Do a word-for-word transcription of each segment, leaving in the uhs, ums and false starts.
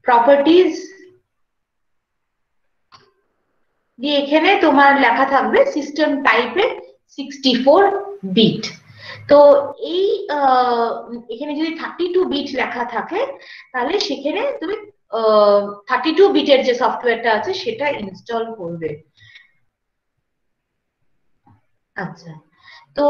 Properties দিয়ে এখানে তোমার লেখা থাকবে সিস্টেম টাইপে সিক্সটি ফোর বিট। তো এই এখানে যদি থার্টি টু বিট লেখা থাকে তাহলে সেখানে তুমি থার্টি টু বিটের যে সফটওয়্যারটা আছে সেটা ইনস্টল করবে। আচ্ছা, তো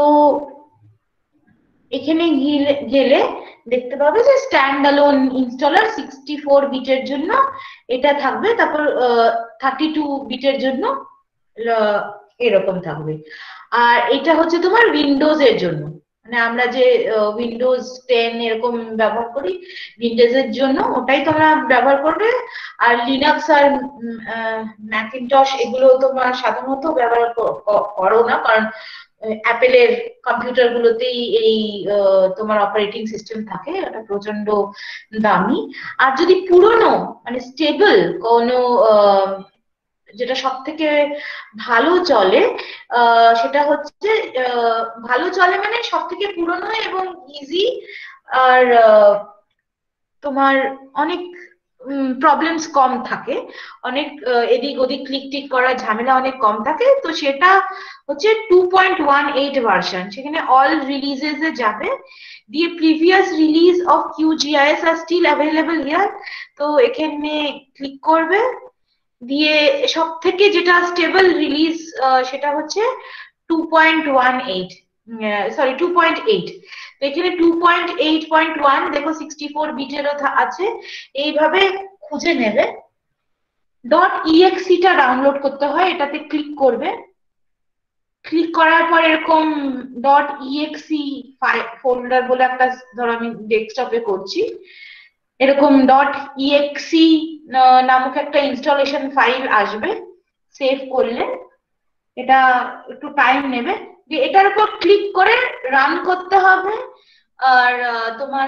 এখানে গেলে দেখতে পাবে যে stand alone installer sixty four বিটের জন্য এটা থাকবে, তারপর থার্টি টু বিটের জন্য এরকম থাকবে। আর এটা হচ্ছে তোমার উইন্ডোজ এর জন্য, মানে আমরা যে উইন্ডোজ টেন এরকম ব্যবহার করি উইন্ডোজ এর জন্য ওটাই তোমরা ব্যবহার করবে। আর লিনাক্স আর ম্যাকিনটশ এগুলো তোমরা সাধারণত ব্যবহার করো না, কারণ অ্যাপেলের কম্পিউটার গুলোতেই এই তোমার অপারেটিং সিস্টেম থাকে, এটা প্রচন্ড দামি। আর যদি পুরনো মানে স্টেবল কোনো যেটা সব থেকে ভালো চলে সেটা হচ্ছে ভালো চলে মানে সব থেকে পুরনো এবং ইজি, আর তোমার অনেক প্রবলেমস কম থাকে, অনেক এদিক ওদিক ক্লিক টিক করার ঝামেলা অনেক কম থাকে, তো সেটা হচ্ছে two point one eight version. সেখানে অল রিলিজেস এ যাবে, দিয়ে previous release of QGIS are still available here, তো এখানে ক্লিক করবে। দিয়ে সব থেকে যেটা স্টেবল রিলিজ সেটা হচ্ছে two point one eight, sorry two point eight. তো এখানে two point eight point one দেখো সিক্সটি ফোর বিটেরও আছে, এইভাবে খুঁজে নেবে। ডট ইএক্সি টা ডাউনলোড করতে হয়, এটাতে ক্লিক করবে। ক্লিক করার পর এরকম ডট ইএক্সি ফোল্ডার বলে একটা, ধরো আমি ডেস্কটপে করছি, এরকম ডট ইএক্সি নামক একটা ইনস্টলেশন ফাইল আসবে। সেভ করলে এটা একটু টাইম নেবে, এটার উপর ক্লিক করে রান করতে হবে, আর তোমার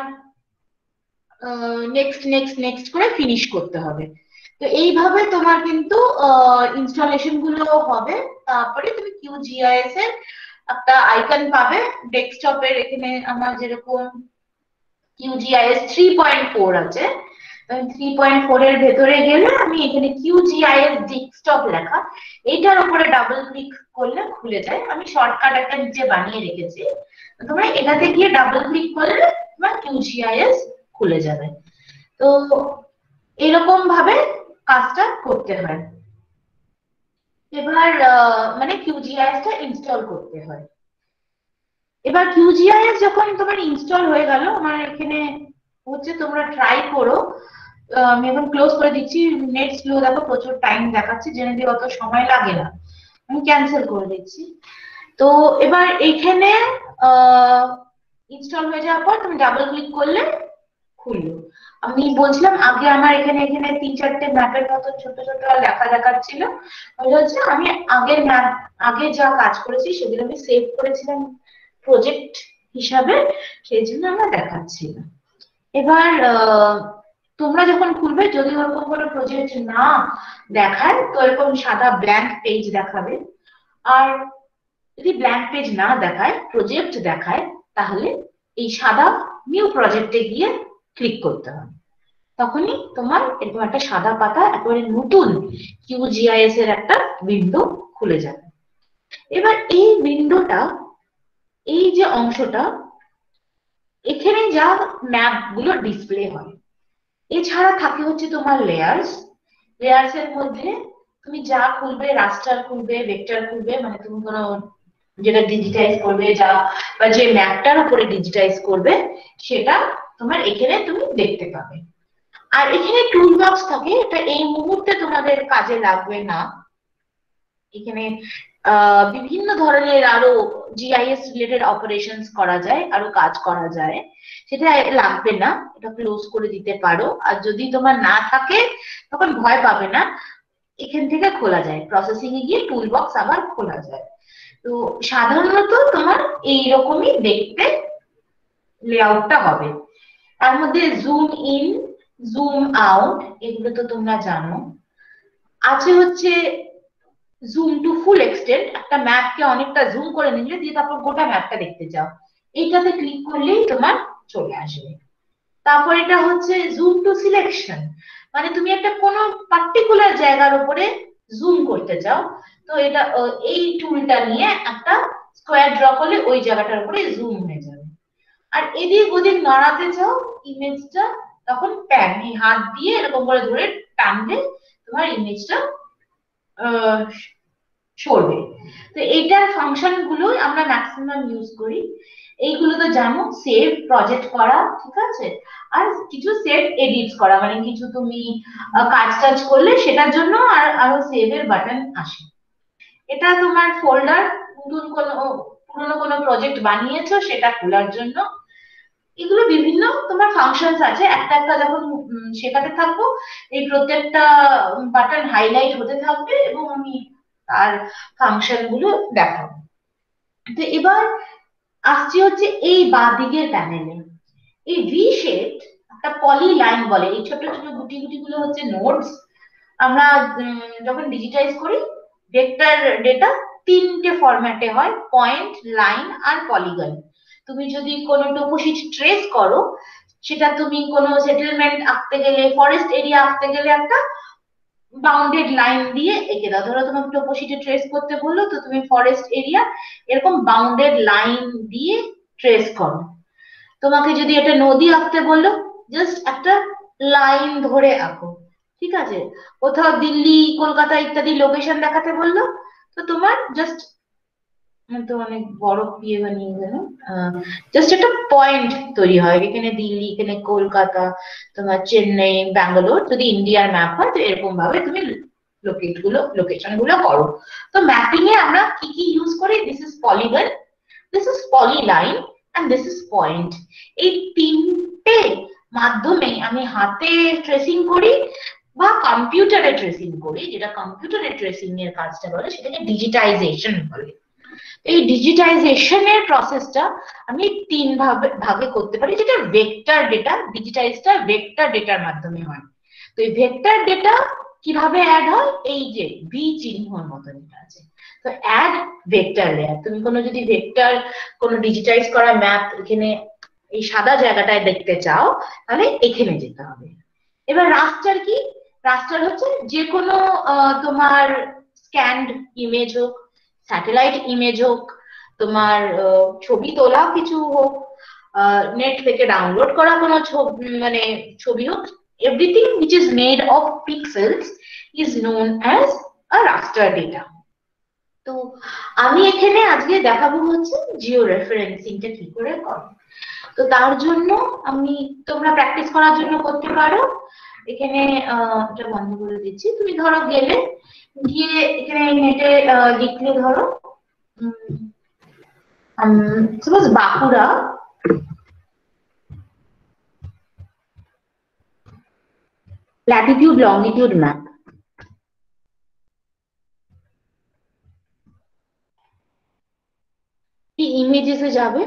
নেক্সট নেক্সট নেক্সট করে ফিনিশ করতে হবে। তো এইভাবে তোমার কিন্তু ইনস্টলেশন গুলো হবে। তারপরে তুমি কিউজিআইএস এর একটা আইকন পাবে ডেস্কটপের, এখানে আমার যেরকম কিউজিআইএস থ্রি পয়েন্ট ফোর আছে, থ্রি পয়েন্ট ফোর এর ভেতরে গেলে আমি এখানে কিউজিআইএস ডেস্কটপ লেখা, এইটার উপরে ডাবল ক্লিক করলে খুলে যায়। আমি শর্টকাট একটা নিচে বানিয়ে রেখেছি, তোমরা এটাতে গিয়ে ডাবল ক্লিক করলে তোমার কিউজিআইএস খুলে যাবে। তো এরকম ভাবে কাজটা করতে হয়। এবার মানে কিউজিআইএস টা ইনস্টল করতে হয়। এবার কিউজিআইএস যখন তোমার ইনস্টল হয়ে গেল, আমার এখানে হচ্ছে তোমরা ট্রাই করো, আমি এখন ক্লোজ করে দিচ্ছি, নেট স্লো দেখো প্রচুর টাইম দেখাচ্ছে, জেনারেলি অত সময় লাগে না, আমি ক্যান্সেল করে দিচ্ছি। তো এবার এখানে ইনস্টল হয়ে যাওয়ার পর তুমি ডাবল ক্লিক করলে খুললো। আমি বলছিলাম আগে আমার এখানে এখানে তিন চারটে ম্যাপের মতো ছোট ছোট লেখা দেখাচ্ছিল, ওইটা হচ্ছে আমি আগের ম্যাপ আগে যা কাজ করেছি সেগুলো আমি সেভ করেছিলাম প্রজেক্ট হিসাবে, সেই জন্য আমরা দেখাচ্ছি না। এবার তোমরা যখন খুলবে যদি ওরকম কোনো প্রজেক্ট না দেখায় তো এরকম সাদা ব্ল্যাঙ্ক পেজ দেখাবে, আর যদি ব্ল্যাঙ্ক পেজ না দেখায় প্রজেক্ট দেখায় তাহলে এই সাদা নিউ প্রজেক্টে গিয়ে ক্লিক করতে হবে, তখনই তোমার এরকম একটা সাদা পাতা একেবারে নতুন কিউজিআইএস এর একটা উইন্ডো খুলে যাবে। এবার এই উইন্ডোটা, এই যে অংশটা এখানে যা ম্যাপ গুলো ডিসপ্লে হয়, এছাড়া থাকে হচ্ছে তোমার লেয়ার্স। লেয়ার্স এর মধ্যে তুমি যা খুলবে, রাস্টার খুলবে, ভেক্টর খুলবে, মানে তুমি কোনো যেটা ডিজিটাইজ করবে যা বা যে ম্যাপটার উপরে ডিজিটাইজ করবে সেটা তোমার এখানে তুমি দেখতে পাবে। আর এখানে টুল বক্স থাকে, এটা এই মুহূর্তে তোমাদের কাজে লাগবে না। এখানে আহ বিভিন্ন ধরনের আরো জিআইএস রিলেটেড অপারেশনস করা যায়, আরো কাজ করা যায়, সেটা লাগবে না, এটা ক্লোজ করে দিতে পারো। আর যদি তোমার না থাকে তখন ভয় পাবে না, এখান থেকে খোলা যায়, প্রসেসিং এ গিয়ে টুল বক্স আবার খোলা যায়। তো সাধারণত তোমার এইরকমই দেখতে লেআউটটা হবে। তার মধ্যে জুম ইন, জুম আউট এগুলো তো তোমরা জানো। আছে হচ্ছে জুম টু ফুল এক্সটেন্ট, একটা ম্যাপকে অনেকটা জুম করে নিলে দিয়ে তারপর গোটা ম্যাপটা দেখতে চাও, এইটাতে ক্লিক করলেই তোমার চলে আসবে। তারপর এটা হচ্ছে জুম টু সিলেকশন, মানে তুমি একটা কোনো পার্টিকুলার জায়গার উপরে জুম করতে চাও, তো এটা এই টুলটা নিয়ে একটা স্কোয়ার ড্র করলে ওই জায়গাটার উপরে জুম হয়ে যাবে। আর এদিক ওদিক নড়াতে চাও ইমেজটা, তখন প্যান এই হাত দিয়ে এরকম করে ধরে টানলে তোমার ইমেজটা সরবে। তো এইটার ফাংশন গুলো আমরা ম্যাক্সিমাম ইউজ করি। এইগুলো তো জানো, সেভ প্রজেক্ট করা, ঠিক আছে, আর কিছু সেভ এডিট করা, মানে কিছু তুমি কাজ টাজ করলে সেটার জন্য আর আরো সেভ এর বাটন আসে। এটা তোমার ফোল্ডার, নতুন কোনো পুরোনো কোনো প্রজেক্ট বানিয়েছো সেটা খোলার জন্য। এগুলো বিভিন্ন তোমার ফাংশনস আছে, একটা একটা যখন শেখাতে থাকবো এই প্রত্যেকটা বাটন হাইলাইট হতে থাকবে এবং আমি তার ফাংশন গুলো দেখাবো। তো এবার আসছি হচ্ছে এই বাঁ দিকের প্যানেলে, এই ভি শেপ একটা পলি লাইন বলে, এই ছোট ছোট গুটি গুটি গুলো হচ্ছে নোডস। আমরা যখন ডিজিটাইজ করি ভেক্টর ডেটা তিনটে ফরম্যাটে হয়, পয়েন্ট, লাইন আর পলিগন। তুমি যদি কোনো টোপোশিট ট্রেস করো, সেটা তুমি কোনো সেটেলমেন্ট আঁকতে গেলে, ফরেস্ট এরিয়া আঁকতে গেলে একটা বাউন্ডেড লাইন দিয়ে এঁকে দাও। ধরো তোমাকে টোপোশিটে ট্রেস করতে বললো, তো তুমি ফরেস্ট এরিয়া এরকম বাউন্ডেড লাইন দিয়ে ট্রেস করো। তোমাকে যদি এটা নদী আঁকতে বললো, জাস্ট একটা লাইন ধরে আঁকো, ঠিক আছে। কোথাও দিল্লি, কলকাতা ইত্যাদি লোকেশন দেখাতে বললো, তো তোমার জাস্ট, তো অনেক বড় ইয়ে বানিয়ে গেল, জাস্ট একটা পয়েন্ট তৈরি হয়, এখানে দিল্লি, এখানে কলকাতা, তোমার চেন্নাই, ব্যাঙ্গালোর, যদি ইন্ডিয়ার ম্যাপ হয় তো এরকম ভাবে তুমি লোকেট গুলো লোকেশন গুলো করো। তো ম্যাপিং এ আমরা কি কি ইউজ করি, this is polygon, this is polyline and this is point. এই তিনটে মাধ্যমে আমি হাতে ট্রেসিং করি বা কম্পিউটারে ট্রেসিং করি, যেটা কম্পিউটারে ট্রেসিং এর কাজটা বলে সেটাকে ডিজিটাইজেশন বলে। এই ডিজিটাইজেশনের প্রসেসটা আমি তিন ভাবে ভাগে করতে পারি, যেটা ভেক্টর ডেটা, ডিজিটাইজটা ভেক্টর ডেটার মাধ্যমে হয়। তো এই ভেক্টর ডেটা কিভাবে অ্যাড হয়, এই যে ভি চিহ্নর মতন এটা আছে, তো অ্যাড ভেক্টর লেয়ার। তুমি কোনো যদি ভেক্টর কোনো ডিজিটাইজ করা ম্যাপ এখানে এই সাদা জায়গাটায় দেখতে চাও, তাহলে এখানে যেতে হবে। এবার রাস্টার কি, রাস্টার হচ্ছে যে কোনো তোমার স্ক্যান্ড ইমেজ হোক, স্যাটেলাইট ইমেজ হোক, তোমার ছবি তোলা কিছু হোক, নেট থেকে ডাউনলোড করা কোনো ছবি, মানে ছবি হোক, everything which is made of pixels is known as a raster data. তো আমি এখানে আজকে দেখাবো হচ্ছে জিও রেফারেন্সিংটা কি করে করো। তো তার জন্য আমি, তোমরা প্র্যাকটিস করার জন্য করতে পারো, এখানে এটা বন্ধ করে দিচ্ছি। তুমি ধরো গেলে, গিয়ে এখানে নেটে লিখলে, ধরো suppose Bankura, latitude longitude map, এই ইমেজেসে যাবে,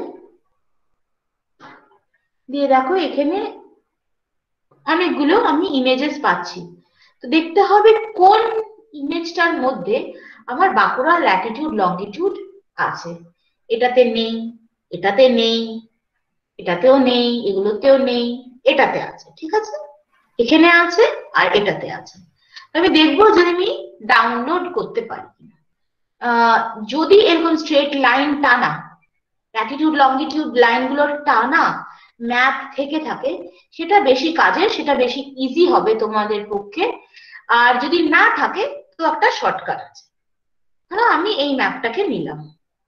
দিয়ে দেখো এখানে অনেকগুলো আমি ইমেজেস পাচ্ছি। তো দেখতে হবে কোন ইমেজটার মধ্যে আমার বাঁকুড়া ল্যাটিটিউড লংগিটিউড আছে। এটাতে নেই, এটাতে নেই, এটাতেও নেই, এগুলোতেও নেই, এটাতে আছে, ঠিক আছে, এখানে আছে আর এটাতে আছে। আমি দেখবো যে আমি ডাউনলোড করতে পারি কিনা। যদি এরকম স্ট্রেট লাইন টানা, ল্যাটিটিউড লংগিটিউড লাইনগুলোর টানা ম্যাপ থেকে থাকে, সেটা বেশি কাজের, সেটা বেশি ইজি হবে তোমাদের পক্ষে। আর যদি না থাকে তো একটা শর্টকাট আছে, হ্যাঁ, আমি এই ম্যাপটাকে নিলাম।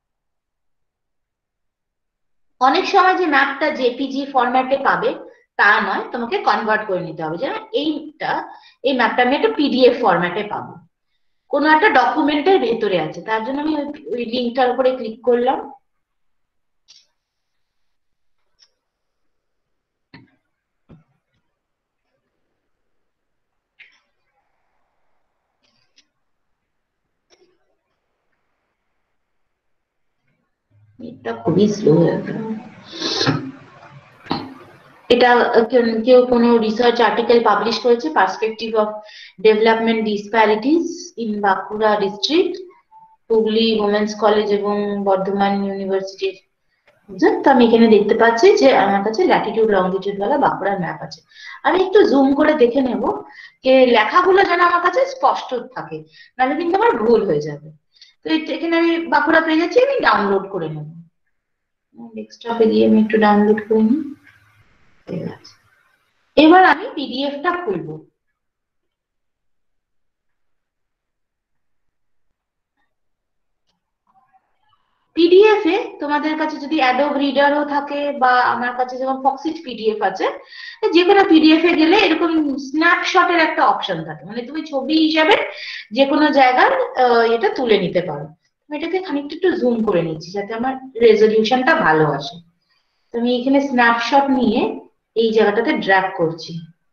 অনেক সময় যে ম্যাপটা জেপিজি ফরম্যাটে পাবে তা নয়, তোমাকে কনভার্ট করে নিতে হবে। যেমন এইটা, এই ম্যাপটা আমি একটা পিডিএফ ফরম্যাটে পাবো, কোনো একটা ডকুমেন্টের ভেতরে আছে, তার জন্য আমি ওই লিঙ্কটার উপরে ক্লিক করলাম। এটা খুবই স্লো হয়ে গেল। এটা কেউ কোনো রিসার্চ আর্টিকেল পাবলিশ করেছে, perspective of development disparities in Bankura district, Hooghly women's college এবং বর্ধমান ইউনিভার্সিটির তো আমি এখানে দেখতে পাচ্ছি যে আমার কাছে ল্যাটিটিউড লঙ্গিটিউড ওয়ালা বাঁকুড়ার ম্যাপ আছে। আমি একটু জুম করে দেখে নেব যে লেখাগুলো যেন আমার কাছে স্পষ্ট থাকে, নাহলে কিন্তু আমার ভুল হয়ে যাবে। তো এখানে আমি বাঁকুড়া পেয়ে যাচ্ছি, আমি ডাউনলোড করে নেব। ডেস্কটপে গিয়ে আমি একটু ডাউনলোড করে নিই। ঠিক আছে, এবার আমি পিডিএফটা খুলবো। পিডিএফ এ তোমাদের কাছে যদি অ্যাডোব রিডারও থাকে বা আমার কাছে যেমন ফক্সিট পিডিএফ আছে, যে কোনো পিডিএফ এ গেলে এরকম স্ন্যাপশটের একটা অপশন থাকে, মানে তুমি ছবি হিসাবে যে কোনো জায়গার এটা তুলে নিতে পারো। আমি এটাকে খানিকটা একটু জুম করে নিচ্ছি যাতে আমার রেজলিউশনটা ভালো আসে। তো আমি এখানে স্ন্যাপশট নিয়ে এই জায়গাটাতে ড্র্যাগ করছি,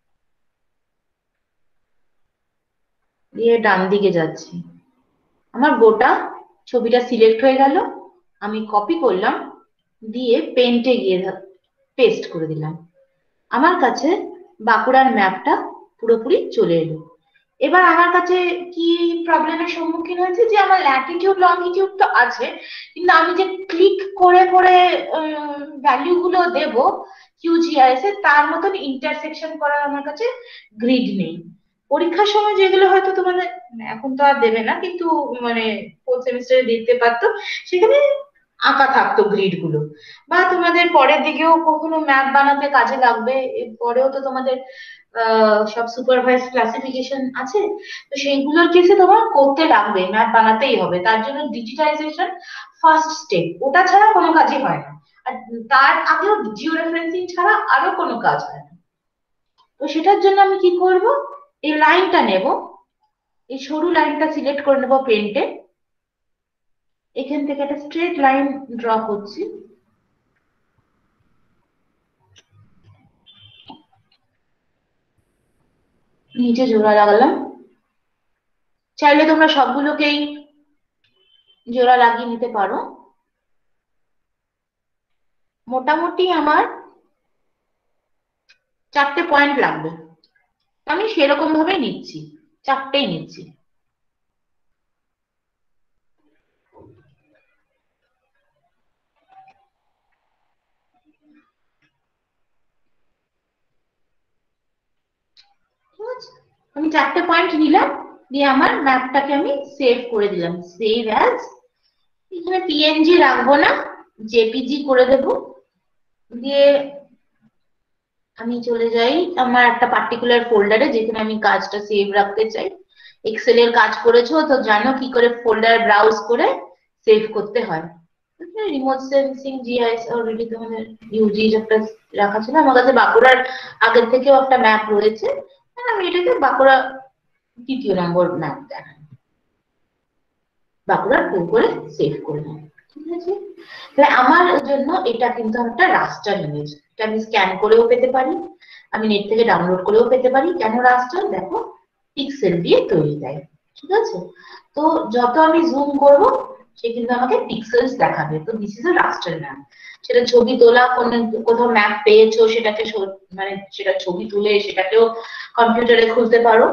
দিয়ে ডান দিকে যাচ্ছি। আমার গোটা ছবিটা সিলেক্ট হয়ে গেল। আমি কপি করলাম, দিয়ে পেন্টে গিয়ে পেস্ট করে দিলাম। আমার কাছে বাঁকুড়ার ম্যাপটা পুরোপুরি চলে এলো। এবার আমার কাছে কি প্রবলেমের সম্মুখীন হয়েছে যে আমার ল্যাটিটিউড লঙ্গিটিউড তো আছে, কিন্তু আমি যে ক্লিক করে করে ভ্যালু গুলো দেবো কিউজিআইএস এ, তার মতন ইন্টারসেকশন করার আমার কাছে গ্রিড নেই। পরীক্ষার সময় যেগুলো হয়তো তোমাদের এখন তো আর দেবে না, কিন্তু মানে ফোর্থ সেমিস্টারে দেখতে পারতো, সেখানে আঁকা থাকতো গ্রিড গুলো। বা তোমাদের পরের দিকেও কখনো ম্যাপ বানাতে কাজে লাগবে, এর পরেও তো তোমাদের আহ সব সুপারভাইজ ক্লাসিফিকেশন আছে, তো সেইগুলোর কেসে তোমার করতে লাগবে, ম্যাপ বানাতেই হবে। তার জন্য ডিজিটাইজেশন ফার্স্ট স্টেপ, ওটা ছাড়া কোনো কাজই হয় না। আর তার আগেও জিও রেফারেন্সিং ছাড়া আরো কোনো কাজ হয় না। তো সেটার জন্য আমি কি করব, এই লাইনটা নেব, এই সরু লাইনটা সিলেক্ট করে নেব পেন্টে। এখান থেকে একটা স্ট্রেট লাইন ড্র করছি, নিচে জোড়া লাগালাম। চাইলে তোমরা সবগুলোকেই জোড়া লাগিয়ে নিতে পারো। মোটামুটি আমার চারটে পয়েন্ট লাগবে, আমি সেরকম ভাবে নিচ্ছি, চারটেই নিচ্ছি। ঠিক আছে, আমি চারটে পয়েন্ট নিলাম, দিয়ে আমার ম্যাপটাকে আমি সেভ করে দিলাম, সেভ অ্যাজ। এখানে পিএনজি রাখবো না, জেপিজি করে দেব। দিয়ে আমি চলে যাই আমার একটা পার্টিকুলার ফোল্ডারে যেখানে আমি কাজটা সেভ রাখতে চাই। এক্সেল এর কাজ করেছো তো জানো কি করে ফোল্ডার ব্রাউজ করে সেভ করতে হয়। রিমোট সেন্সিং জিআইএস অলরেডি তোমাদের ইউজি একটা রাখা ছিল, আমার কাছে বাঁকুড়ার আগের থেকেও একটা ম্যাপ রয়েছে, আমি এটাকে বাঁকুড়া তৃতীয় নম্বর ম্যাপ দেখাই, বাঁকুড়ার টু করে সেভ করলাম। ঠিক আছে, তাহলে আমার জন্য এটা কিন্তু একটা রাস্টার ইমেজ, এটা আমি স্ক্যান করেও পেতে পারি, আমি নেট থেকে ডাউনলোড করেও পেতে পারি। কেন রাস্টার? দেখো পিক্সেল দিয়ে তৈরি দেয়। ঠিক আছে, তো যত আমি জুম করব সে কিন্তু আমাকে পিক্সেলস দেখাবে। তো this is a raster map. সেটা ছবি তোলা, কোন কোথাও ম্যাপ পেয়েছো সেটাকে মানে সেটা ছবি তুলে সেটাকেও কম্পিউটারে খুলতে পারো,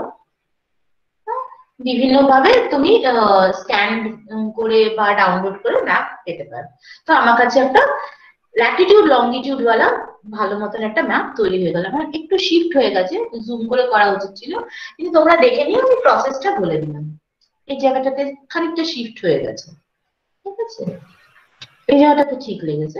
বিভিন্ন ভাবে তুমি স্ক্যান করে বা ডাউনলোড করে ম্যাপ পেতে পারো। তো আমার কাছে একটা ল্যাটিটিউড লঙ্গিটিউড ওয়ালা ভালো মতন একটা ম্যাপ তৈরি হয়ে গেল। আমার একটু শিফট হয়ে গেছে, জুম করে করা উচিত ছিল, কিন্তু তোমরা দেখে নিও, আমি প্রসেসটা বলে দিলাম। এই জায়গাটাতে খানিকটা শিফট হয়ে গেছে। ঠিক আছে, এই জায়গাটাতে ঠিক লেগেছে।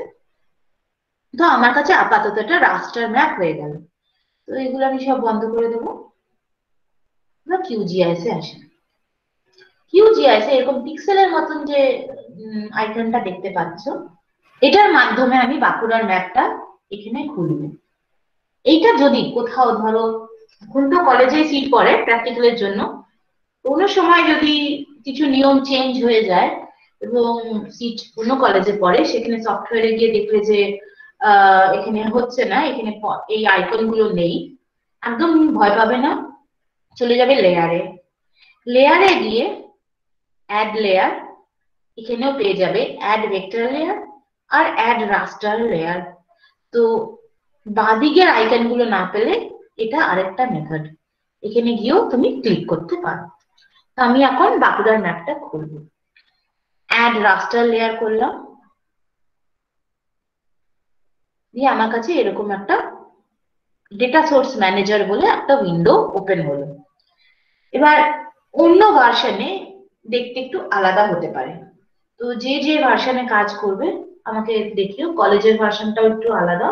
তো আমার কাছে আপাতত একটা রাস্টার ম্যাপ হয়ে গেল। তো এগুলো আমি সব বন্ধ করে দেবো, কিউজিআইএস এ আসে। কিউজিআইএস এ এরকম পিক্সেলের মতন যে আইকনটা দেখতে পাচ্ছ, এটার মাধ্যমে আমি বাঁকুড়ার ম্যাপটা এখানে খুলবো। এইটা যদি কোথাও ধরো এখন তো কলেজে সিট পড়ে প্র্যাকটিক্যালের জন্য, কোনো সময় যদি কিছু নিয়ম চেঞ্জ হয়ে যায় এবং সিট অন্য কলেজে পড়ে, সেখানে সফটওয়্যারে গিয়ে দেখলে যে আহ এখানে হচ্ছে না, এখানে এই আইকন গুলো নেই, একদম ভয় পাবে না। চলে যাবে লেয়ারে, লেয়ারে গিয়ে অ্যাড লেয়ার, এখানেও পেয়ে যাবে অ্যাড ভেক্টর লেয়ার আর অ্যাড রাস্টার লেয়ার। তো বাঁদিকের আইকন গুলো না পেলে এটা আরেকটা মেথড, এখানে গিয়েও তুমি ক্লিক করতে পারো। তো আমি এখন বাঁকুড়ার ম্যাপটা খুলবো, অ্যাড রাস্টার লেয়ার করলাম, দিয়ে আমার কাছে এরকম একটা ডেটা সোর্স ম্যানেজার বলে একটা উইন্ডো ওপেন হলো। এবার অন্য ভার্সনে দেখতে একটু আলাদা হতে পারে, তো যে যে ভার্সনে কাজ করবে আমাকে দেখিও। কলেজের ভার্সনটাও একটু আলাদা,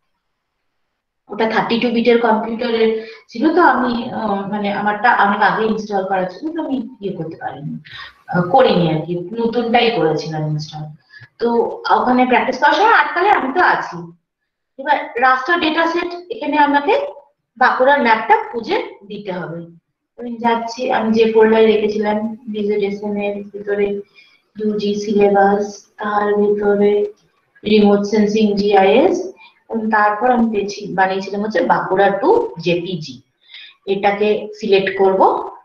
ওটা থার্টি টু বিটের কম্পিউটারের ছিল, তো আমি মানে আমারটা অনেক আগে ইনস্টল করা ছিল, তো আমি ইয়ে করতে পারিনি, করিনি আর কি, নতুনটাই করেছিলাম ইনস্টল। তো ওখানে প্র্যাকটিস করার সময় আটকালে আমি তো আছি। এবার রাস্টার ডেটা সেট, এখানে আমাকে বাঁকুড়ার ম্যাপটা খুঁজে দিতে হবে। আমি যাচ্ছি, আমি যে ফোল্ডারে রেখেছিলাম ভিজিটেশন এর ভিতরে ইউজি সিলেবাস, তার ভিতরে রিমোট সেন্সিং জিআইএস, তারপর আমি পেয়েছি বানিয়েছিলাম হচ্ছে বাঁকুড়া টু জেপিজি। এটাকে সিলেক্ট করব,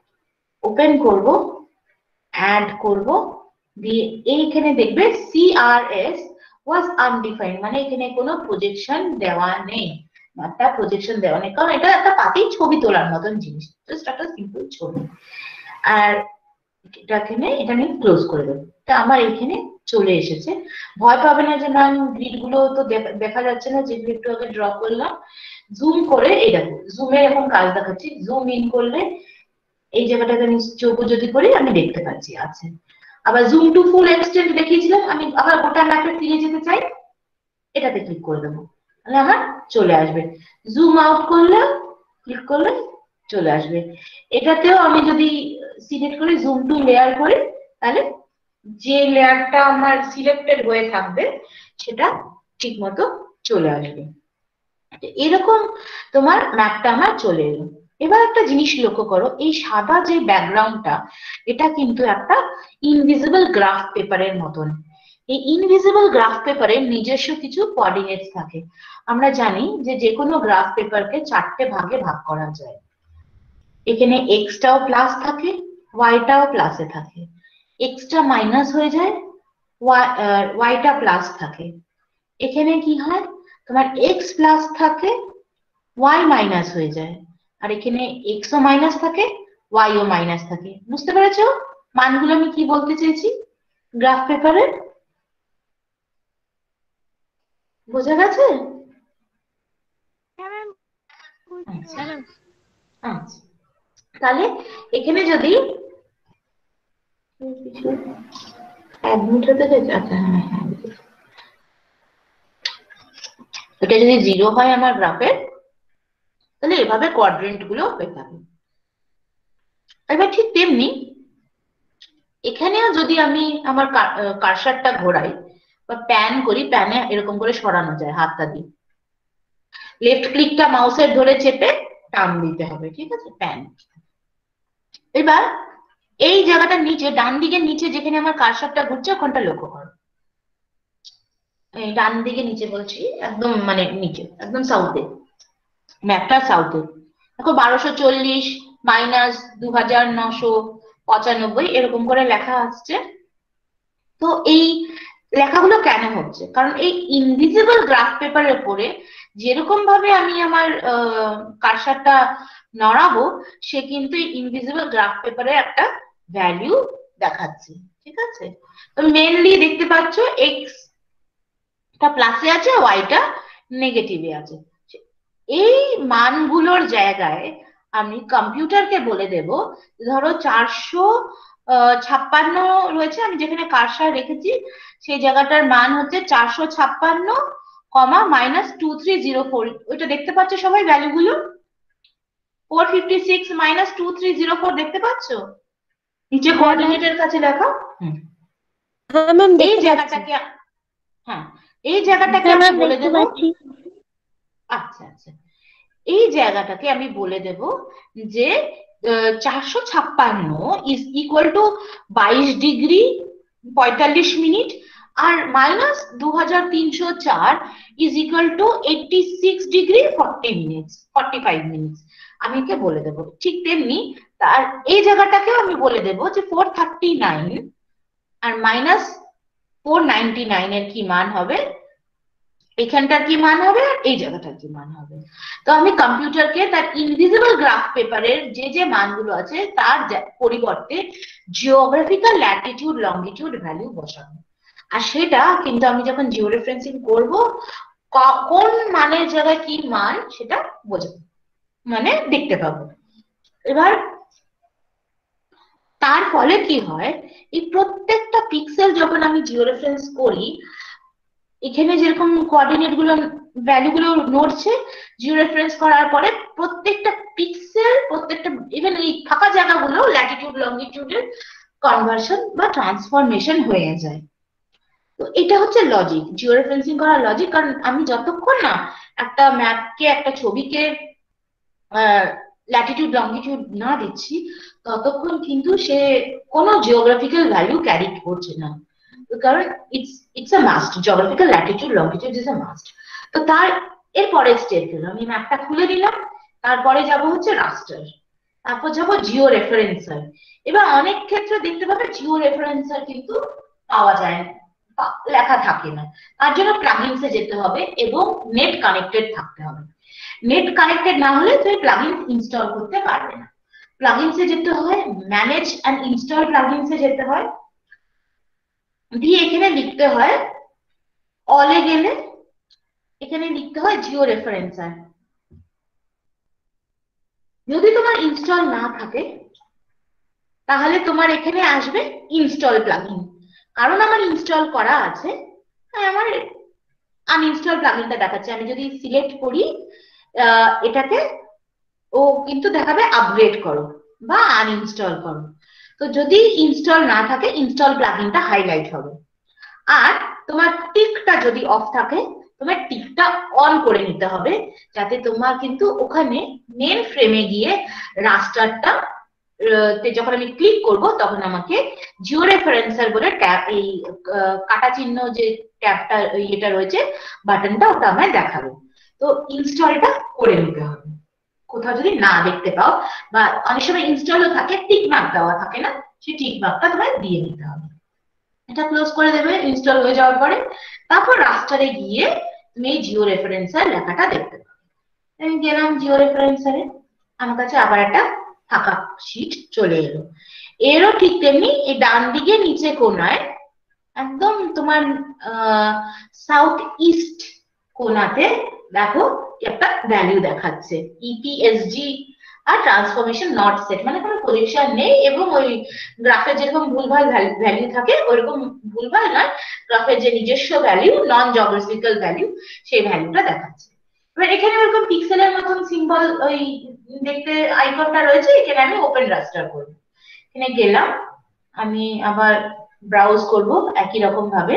ওপেন করব, অ্যাড করব, দিয়ে এইখানে দেখবে সিআরএস ওয়াজ আনডিফাইন্ড, মানে এখানে কোনো প্রজেকশন দেওয়া নেই, একটা প্রজেকশন দেওয়া নেই, কারণ এটা একটা পাতি ছবি তোলার মতন জিনিস, জাস্ট একটা সিম্পল ছবি। আর এটা এখানে এটা আমি ক্লোজ করে দেবো। তা আমার এখানে চলে এসেছে। ভয় পাবে না যে না গ্রিড গুলো তো দেখা যাচ্ছে না, যেগুলো একটু আগে ড্র করলাম। জুম করে এই দেখো, জুমে এখন কাজ দেখাচ্ছি, জুম ইন করলে এই জায়গাটাতে আমি চোখ যদি করি আমি দেখতে পাচ্ছি আছে। আবার জুম টু ফুল এক্সটেন্ট দেখিয়েছিলাম, আমি আবার গোটা ম্যাপে ফিরে যেতে চাই, এটাতে ক্লিক করে দেবো, তাহলে আমার চলে আসবে। জুম আউট করলে ক্লিক করলে চলে আসবে। এটাতেও আমি যদি সিলেক্ট করি জুম টু লেয়ার করি, তাহলে যে লেয়ারটা আমার সিলেক্টেড হয়ে থাকবে সেটা ঠিক মতো চলে আসবে। এরকম তোমার ম্যাপটা আমার চলে এলো। এবার একটা জিনিস লক্ষ্য করো, এই সাদা যে ব্যাকগ্রাউন্ডটা, এটা কিন্তু একটা ইনভিজিবল গ্রাফ পেপারের মতন। এই ইনভিজিবল গ্রাফ পেপারের নিজস্ব কিছু কোঅর্ডিনেটস থাকে। আমরা জানি যে যে কোনো গ্রাফ পেপারকে চারটে ভাগে ভাগ করা যায়। এখানে এক্সটাও প্লাস থাকে, ওয়াইটাও প্লাসে থাকে, এক্সটা মাইনাস হয়ে যায়, ওয়াইটা প্লাস থাকে। এখানে কি হয়, তোমার এক্স প্লাস থাকে, ওয়াই মাইনাস হয়ে যায়, আর এখানে এক্স ও মাইনাস থাকে, ওয়াই ও মাইনাস থাকে। বুঝতে পেরেছো মানগুলো আমি কি বলতে চেয়েছি গ্রাফ পেপারে? বোঝা গেছে? আচ্ছা আচ্ছা, তাহলে এখানে যদি অ্যাডমিট হতে চাইছে, আচ্ছা হ্যাঁ হ্যাঁ, এটা যদি জিরো হয় আমার গ্রাফের, তাহলে এভাবে কোয়াড্রেন্ট গুলো হয়ে থাকে। এবার ঠিক তেমনি এখানেও যদি আমি আমার কার্সারটা ঘোরাই বা প্যান করি, প্যানে এরকম করে সরানো যায় হাতটা দিয়ে, লেফট ক্লিকটা মাউসের ধরে চেপে টান দিতে হবে, ঠিক আছে, প্যান। এবার এই জায়গাটার নিচে ডান দিকের নিচে যেখানে আমার কার্সারটা ঘুরছে ওখানটা লক্ষ্য করো, ডান দিকে নিচে বলছি, একদম মানে নিচে একদম সাউথে, ম্যাপটা সাউথে দেখো বারোশো চল্লিশ মাইনাস দু হাজার নশো পঁচানব্বই এরকম করে লেখা আসছে। তো এই লেখাগুলো কেন হচ্ছে, কারণ এই ইনভিজিবল গ্রাফ পেপারের উপরে যেরকম ভাবে আমি আমার কার্সারটা নড়াবো, সে কিন্তু ইনভিজিবল গ্রাফ পেপারে একটা ভ্যালু দেখাচ্ছে, ঠিক আছে। তো মেনলি দেখতে পাচ্ছ এক্স টা প্লাসে আছে, ওয়াইটা নেগেটিভে আছে। এই মানগুলোর জায়গায় আমি কম্পিউটারকে বলে দেব, ধরো চারশো ছাপ্পান্ন রয়েছে, আমি যেখানে কার্সার রেখেছি সেই জায়গাটার মান হচ্ছে চারশো ছাপ্পান্ন comma minus two three zero four, ওইটা দেখতে পাচ্ছ সবাই ভ্যালুগুলো, four fifty six minus two three zero four দেখতে পাচ্ছ নিচে কোঅর্ডিনেটের কাছে লেখা। এই জায়গাটাকে, হ্যাঁ এই জায়গাটাকে আমি বলে দেব, আচ্ছা আচ্ছা, এই জায়গাটাকে আমি বলে দেব যে চারশো ছাপ্পান্ন ইজ ইকুয়াল টু বাইশ ডিগ্রি পঁয়তাল্লিশ মিনিট, আর মাইনাস দু হাজার তিনশো চার is equal to eighty six degree forty minutes forty five minutes আমি কে বলে দেব। ঠিক তেমনি তার এই জায়গাটাকেও আমি বলে দেব যে ফোর থার্টি নাইন আর মাইনাস ফোর নাইনটি নাইন এর কি মান হবে, এখানটার কি মান হবে, আর এই জায়গাটার কি মান হবে। তো আমি কম্পিউটারকে তার ইনভিজিবল গ্রাফ পেপারের যে যে মানগুলো আছে তার পরিবর্তে জিওগ্রাফিক্যাল ল্যাটিটিউড লংগিটিউড ভ্যালু বসাবো, আর সেটা কিন্তু আমি যখন জিও রেফারেন্সিং করবো কোন মানের জায়গায় কি মান সেটা বোঝাবো, মানে দেখতে পাবো। এবার তার ফলে কি হয়, এই প্রত্যেকটা পিক্সেল যখন আমি জিও রেফারেন্স করি, এখানে যেরকম কোঅর্ডিনেট গুলো ভ্যালু গুলো নড়ছে, জিও রেফারেন্স করার পরে প্রত্যেকটা পিক্সেল, প্রত্যেকটা ইভেন এই ফাঁকা জায়গাগুলো ল্যাটিটিউড লঙ্গিটিউডের কনভার্সন বা ট্রান্সফরমেশন হয়ে যায়। তো এটা হচ্ছে লজিক, জিও রেফারেন্সিং করার লজিক। কারণ আমি যতক্ষণ না একটা ম্যাপকে, একটা ছবিকে ল্যাটিটিউড লঙ্গিটিউড না দিচ্ছি, ততক্ষণ কিন্তু সে কোনো জিওগ্রাফিক্যাল ভ্যালু ক্যারি করছে না। কারণ it's it's a must, geographical latitude longitude is a must. তো তার এর পরের স্টেপ হলো, আমি ম্যাপটা খুলে দিলাম, তারপরে যাব হচ্ছে রাস্টার, তারপর যাবো জিও রেফারেন্সার। এবার অনেক ক্ষেত্রে দেখতে পাবে জিও রেফারেন্সার কিন্তু পাওয়া যায় না, লেখা থাকে না। তার জন্য প্লাগইনসে যেতে হবে এবং নেট কানেক্টেড থাকতে হবে। নেট কানেক্টেড না হলে তুমি প্লাগইন ইনস্টল করতে পারবে না। প্লাগইনসে যেতে হয়, ম্যানেজ এন্ড ইনস্টল প্লাগইনসে যেতে হয়, দিয়ে এখানে লিখতে হয়, অলে গেলে এখানে লিখতে হয় জিও রেফারেন্সার। যদি তোমার ইনস্টল না থাকে তাহলে তোমার এখানে আসবে ইনস্টল প্লাগইন। কারণ আমার ইনস্টল করা আছে, তাই আমার আনইনস্টল প্লাগইনটা দেখাচ্ছে। আমি যদি সিলেক্ট করি এটাকে, ও কিন্তু দেখাবে আপগ্রেড করো বা আনইনস্টল করো। তো যদি ইনস্টল না থাকে, ইনস্টল প্লাগইনটা হাইলাইট হবে। আর তোমার টিকটা যদি অফ থাকে, তোমার টিকটা অন করে নিতে হবে, যাতে তোমার কিন্তু ওখানে মেন ফ্রেমে গিয়ে রাস্টারটা যখন আমি ক্লিক করব তখন আমাকে জিও রেফারেন্সার বলে ট্যাব, এই কাটা চিহ্ন যে ট্যাবটা এটা রয়েছে, বাটনটা, ওটা আমায় দেখাবে। তো ইনস্টলটা করে নিতে হবে। কোথাও যদি না দেখতে পাও, বা অনেক সময় ইনস্টলও থাকে, টিক মার্ক দেওয়া থাকে না, সেই টিক মার্কটা তোমায় দিয়ে নিতে হবে। এটা ক্লোজ করে দেবে ইনস্টল হয়ে যাওয়ার পরে। তারপর রাস্টারে গিয়ে তুমি এই জিও রেফারেন্সার লেখাটা দেখতে পাবে। আমি গেলাম জিও রেফারেন্সারে, আমার কাছে আবার একটা ফাঁকা শীট চলে এলো। এরও ঠিক তেমনি এই ডান দিকে নিচে কোনায় একদম তোমার সাউথ ইস্ট কোনাতে দেখো একটা ভ্যালু দেখাচ্ছে, ইপিএসজি আর ট্রান্সফরমেশন নট সেট, মানে কোনো প্রজেকশন নেই। এবং ওই গ্রাফের যেরকম ভুলভাল ভ্যালু থাকে, ওইরকম ভুলভাল নয়, গ্রাফের যে নিজস্ব ভ্যালু, নন জিওগ্রাফিক্যাল ভ্যালু, সেই ভ্যালুটা দেখাচ্ছে। এবার এখানে ওরকম পিক্সেলের মতন সিম্বল ওই দেখতে আইকনটা রয়েছে, এখানে আমি ওপেন রাস্টার করবো। এখানে গেলাম, আমি আবার ব্রাউজ করব একই রকম ভাবে,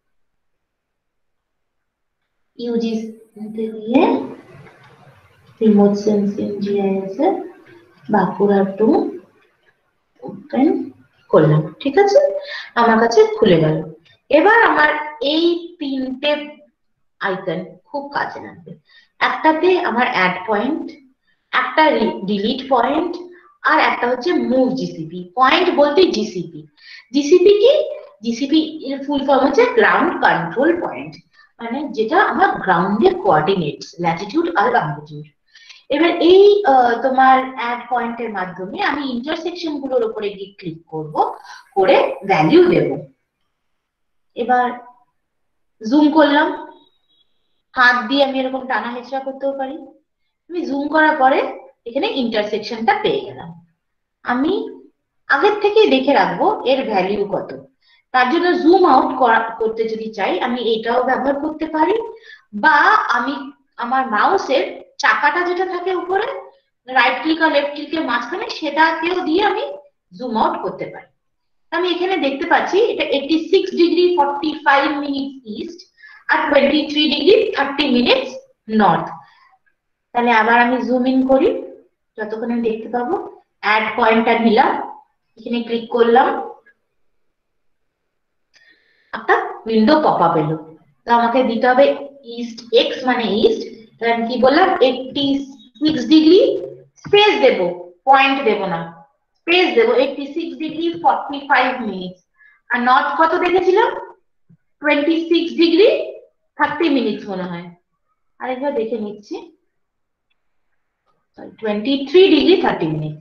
ইউজিস দিয়ে রিমোট সেন্সিং জিআইএস এর বাঁকুড়া টু ওপেন করলাম। ঠিক আছে, আমার কাছে খুলে গেল। এবার আমার এই তিনটে আইকন খুব কাজে লাগবে। একটাতে আমার অ্যাড পয়েন্ট, একটা ডিলিট পয়েন্ট, আর একটা হচ্ছে মুভ জিসিপি। পয়েন্ট বলতে জিসিপি। জিসিপি কি? জিসিপি এর ফুল ফর্ম হচ্ছে গ্রাউন্ড কন্ট্রোল পয়েন্ট, মানে যেটা আমার গ্রাউন্ডের কোঅর্ডিনেটস, ল্যাটিটিউড আর লঙ্গিটিউড। এবার এই তোমার অ্যাড পয়েন্টের মাধ্যমে আমি ইন্টারসেকশন গুলোর উপরে গিয়ে ক্লিক করব, করে ভ্যালু দেব। এবার জুম করলাম, হাত দিয়ে আমি এরকম টানা হেঁচড়া করতেও পারি। আমি জুম করার পরে এখানে ইন্টারসেকশনটা পেয়ে গেলাম। আমি আগের থেকে দেখে রাখবো এর ভ্যালু কত। তার জন্য জুম আউট করতে যদি চাই, আমি এটাও ব্যবহার করতে পারি, বা আমি আমার মাউসের চাকাটা যেটা থাকে উপরে, রাইট ক্লিক আর লেফট ক্লিকের মাঝখানে, সেটাকেও দিয়ে আমি জুম আউট করতে পারি। আমি এখানে দেখতে পাচ্ছি এটা eighty six degree forty five minute east আর twenty three degree thirty minutes north. তাহলে আবার আমি জুম ইন করি, যতক্ষণ আমি দেখতে পাবো। অ্যাড পয়েন্টটা নিলাম, এখানে ক্লিক করলাম, একটা উইন্ডো পপ আপ এলো। তো আমাকে দিতে হবে ইস্ট, এক্স মানে ইস্ট। তাহলে আমি কি বললাম, এইটি সিক্স ডিগ্রি, স্পেস দেব, পয়েন্ট দেব না, স্পেস দেব, eighty six degree forty five minutes. আর নর্থ কত দেখেছিলাম, twenty six degree thirty minutes মনে হয়। আরেকবার দেখে নিচ্ছি, twenty three degree thirty minutes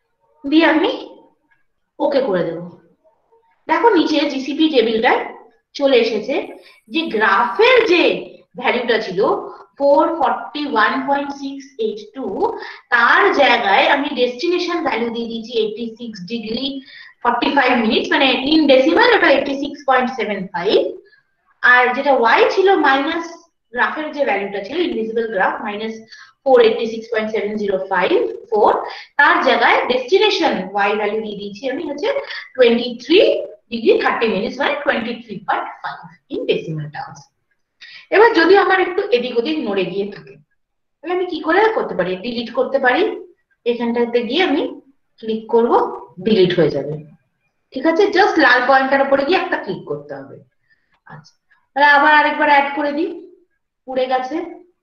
দিয়ে আমি ওকে করে দেবো। দেখো নিচে জিসিপি টেবিলটায় চলে এসেছে যে গ্রাফের যে ভ্যালুটা ছিল four forty-one point six eight two, তার জায়গায় আমি ডেস্টিনেশন ভ্যালু দিয়ে দিয়েছি eighty-six ডিগ্রি forty-five মিনিট, মানে ইন ডেসিমাল ওটা eighty-six point seven five। আর যেটা y ছিল মাইনাস গ্রাফের যে ভ্যালুটা ছিল invisible graph minus four eighty-six point seven zero five four, তার জায়গায় ডেস্টিনেশন y ভ্যালু দিয়ে দিয়েছি আমি হচ্ছে twenty-three ডিগ্রি thirty মিনিটস, মানে twenty-three point five in decimal terms. এবার যদি আমার একটু এদিক ওদিক নড়ে গিয়ে থাকে তাহলে আমি কি করে করতে পারি, ডিলিট করতে পারি। এখানটাতে গিয়ে আমি ক্লিক করব, ডিলিট হয়ে যাবে। ঠিক আছে, জাস্ট লাল পয়েন্টার উপরে গিয়ে একটা ক্লিক করতে হবে। আচ্ছা, তাহলে আবার আরেকবার অ্যাড করে দিই, পুড়ে গেছে,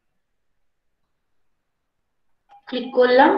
ক্লিক করলাম,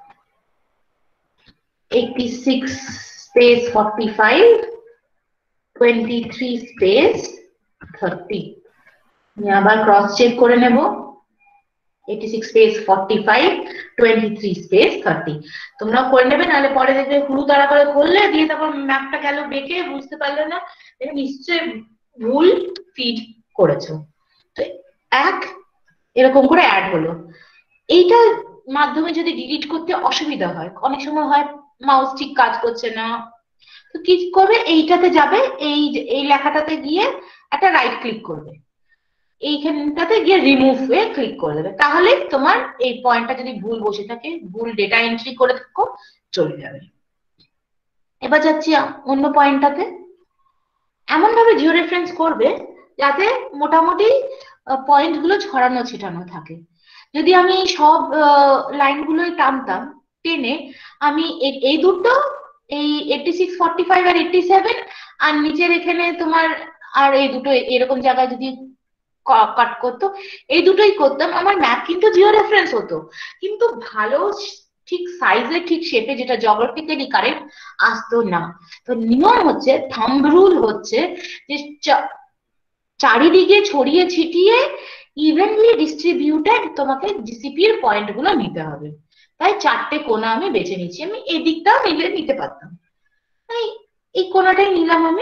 eighty-six space forty-five, twenty-three space thirty। আমি আবার ক্রস চেক করে নেব, eighty-six space forty-five, twenty-three space thirty। তোমরা করে নেবে, নাহলে পরে দেখবে হুড়ু তাড়া করে করলে দিয়ে তারপর ম্যাপটা গেল বেঁকে, বুঝতে পারলে না, নিশ্চয়ই ভুল ফিড করেছো। তো এক এরকম করে অ্যাড হলো। এইটার মাধ্যমে যদি ডিলিট করতে অসুবিধা হয়, অনেক সময় হয় মাউস ঠিক কাজ করছে না, তো কি করবে, এইটাতে যাবে, এই এই লেখাটাতে গিয়ে একটা রাইট ক্লিক করবে, এইখানটাতে গিয়ে রিমুভ এ ক্লিক করে দেবে, তাহলে তোমার এই পয়েন্টটা যদি ভুল বসে থাকে, ভুল ডেটা এন্ট্রি করে থাকো, চলে যাবে। এবার যাচ্ছি অন্য পয়েন্টটাতে। এমন ভাবে জিও রেফারেন্স করবে যাতে মোটামুটি পয়েন্ট গুলো ছড়ানো ছিটানো থাকে। যদি আমি সব লাইনগুলোই টানতাম টেনে, আমি এই দুটো, এই eighty-six forty-five আর eighty-seven, আর নিচের এখানে তোমার আর এই দুটো এরকম জায়গায় যদি কাট করতো, এই দুটোই করতাম, আমার ম্যাপ কিন্তু জিও রেফারেন্স হতো, কিন্তু ভালো ঠিক সাইজে ঠিক শেপে যেটা জিওগ্রাফিক্যালি কারেক্ট আসতো না। তো নিয়ম হচ্ছে, থাম্ব রুল হচ্ছে যে চারিদিকে ছড়িয়ে ছিটিয়ে ইভেনলি ডিস্ট্রিবিউটেড তোমাকে জিসিপি এর পয়েন্ট গুলো নিতে হবে। তাই চারটে কোণা আমি বেছে নিচ্ছি, আমি এই দিকটাও নিলে নিতে পারতাম, তাই এই কোণাটাই নিলাম আমি।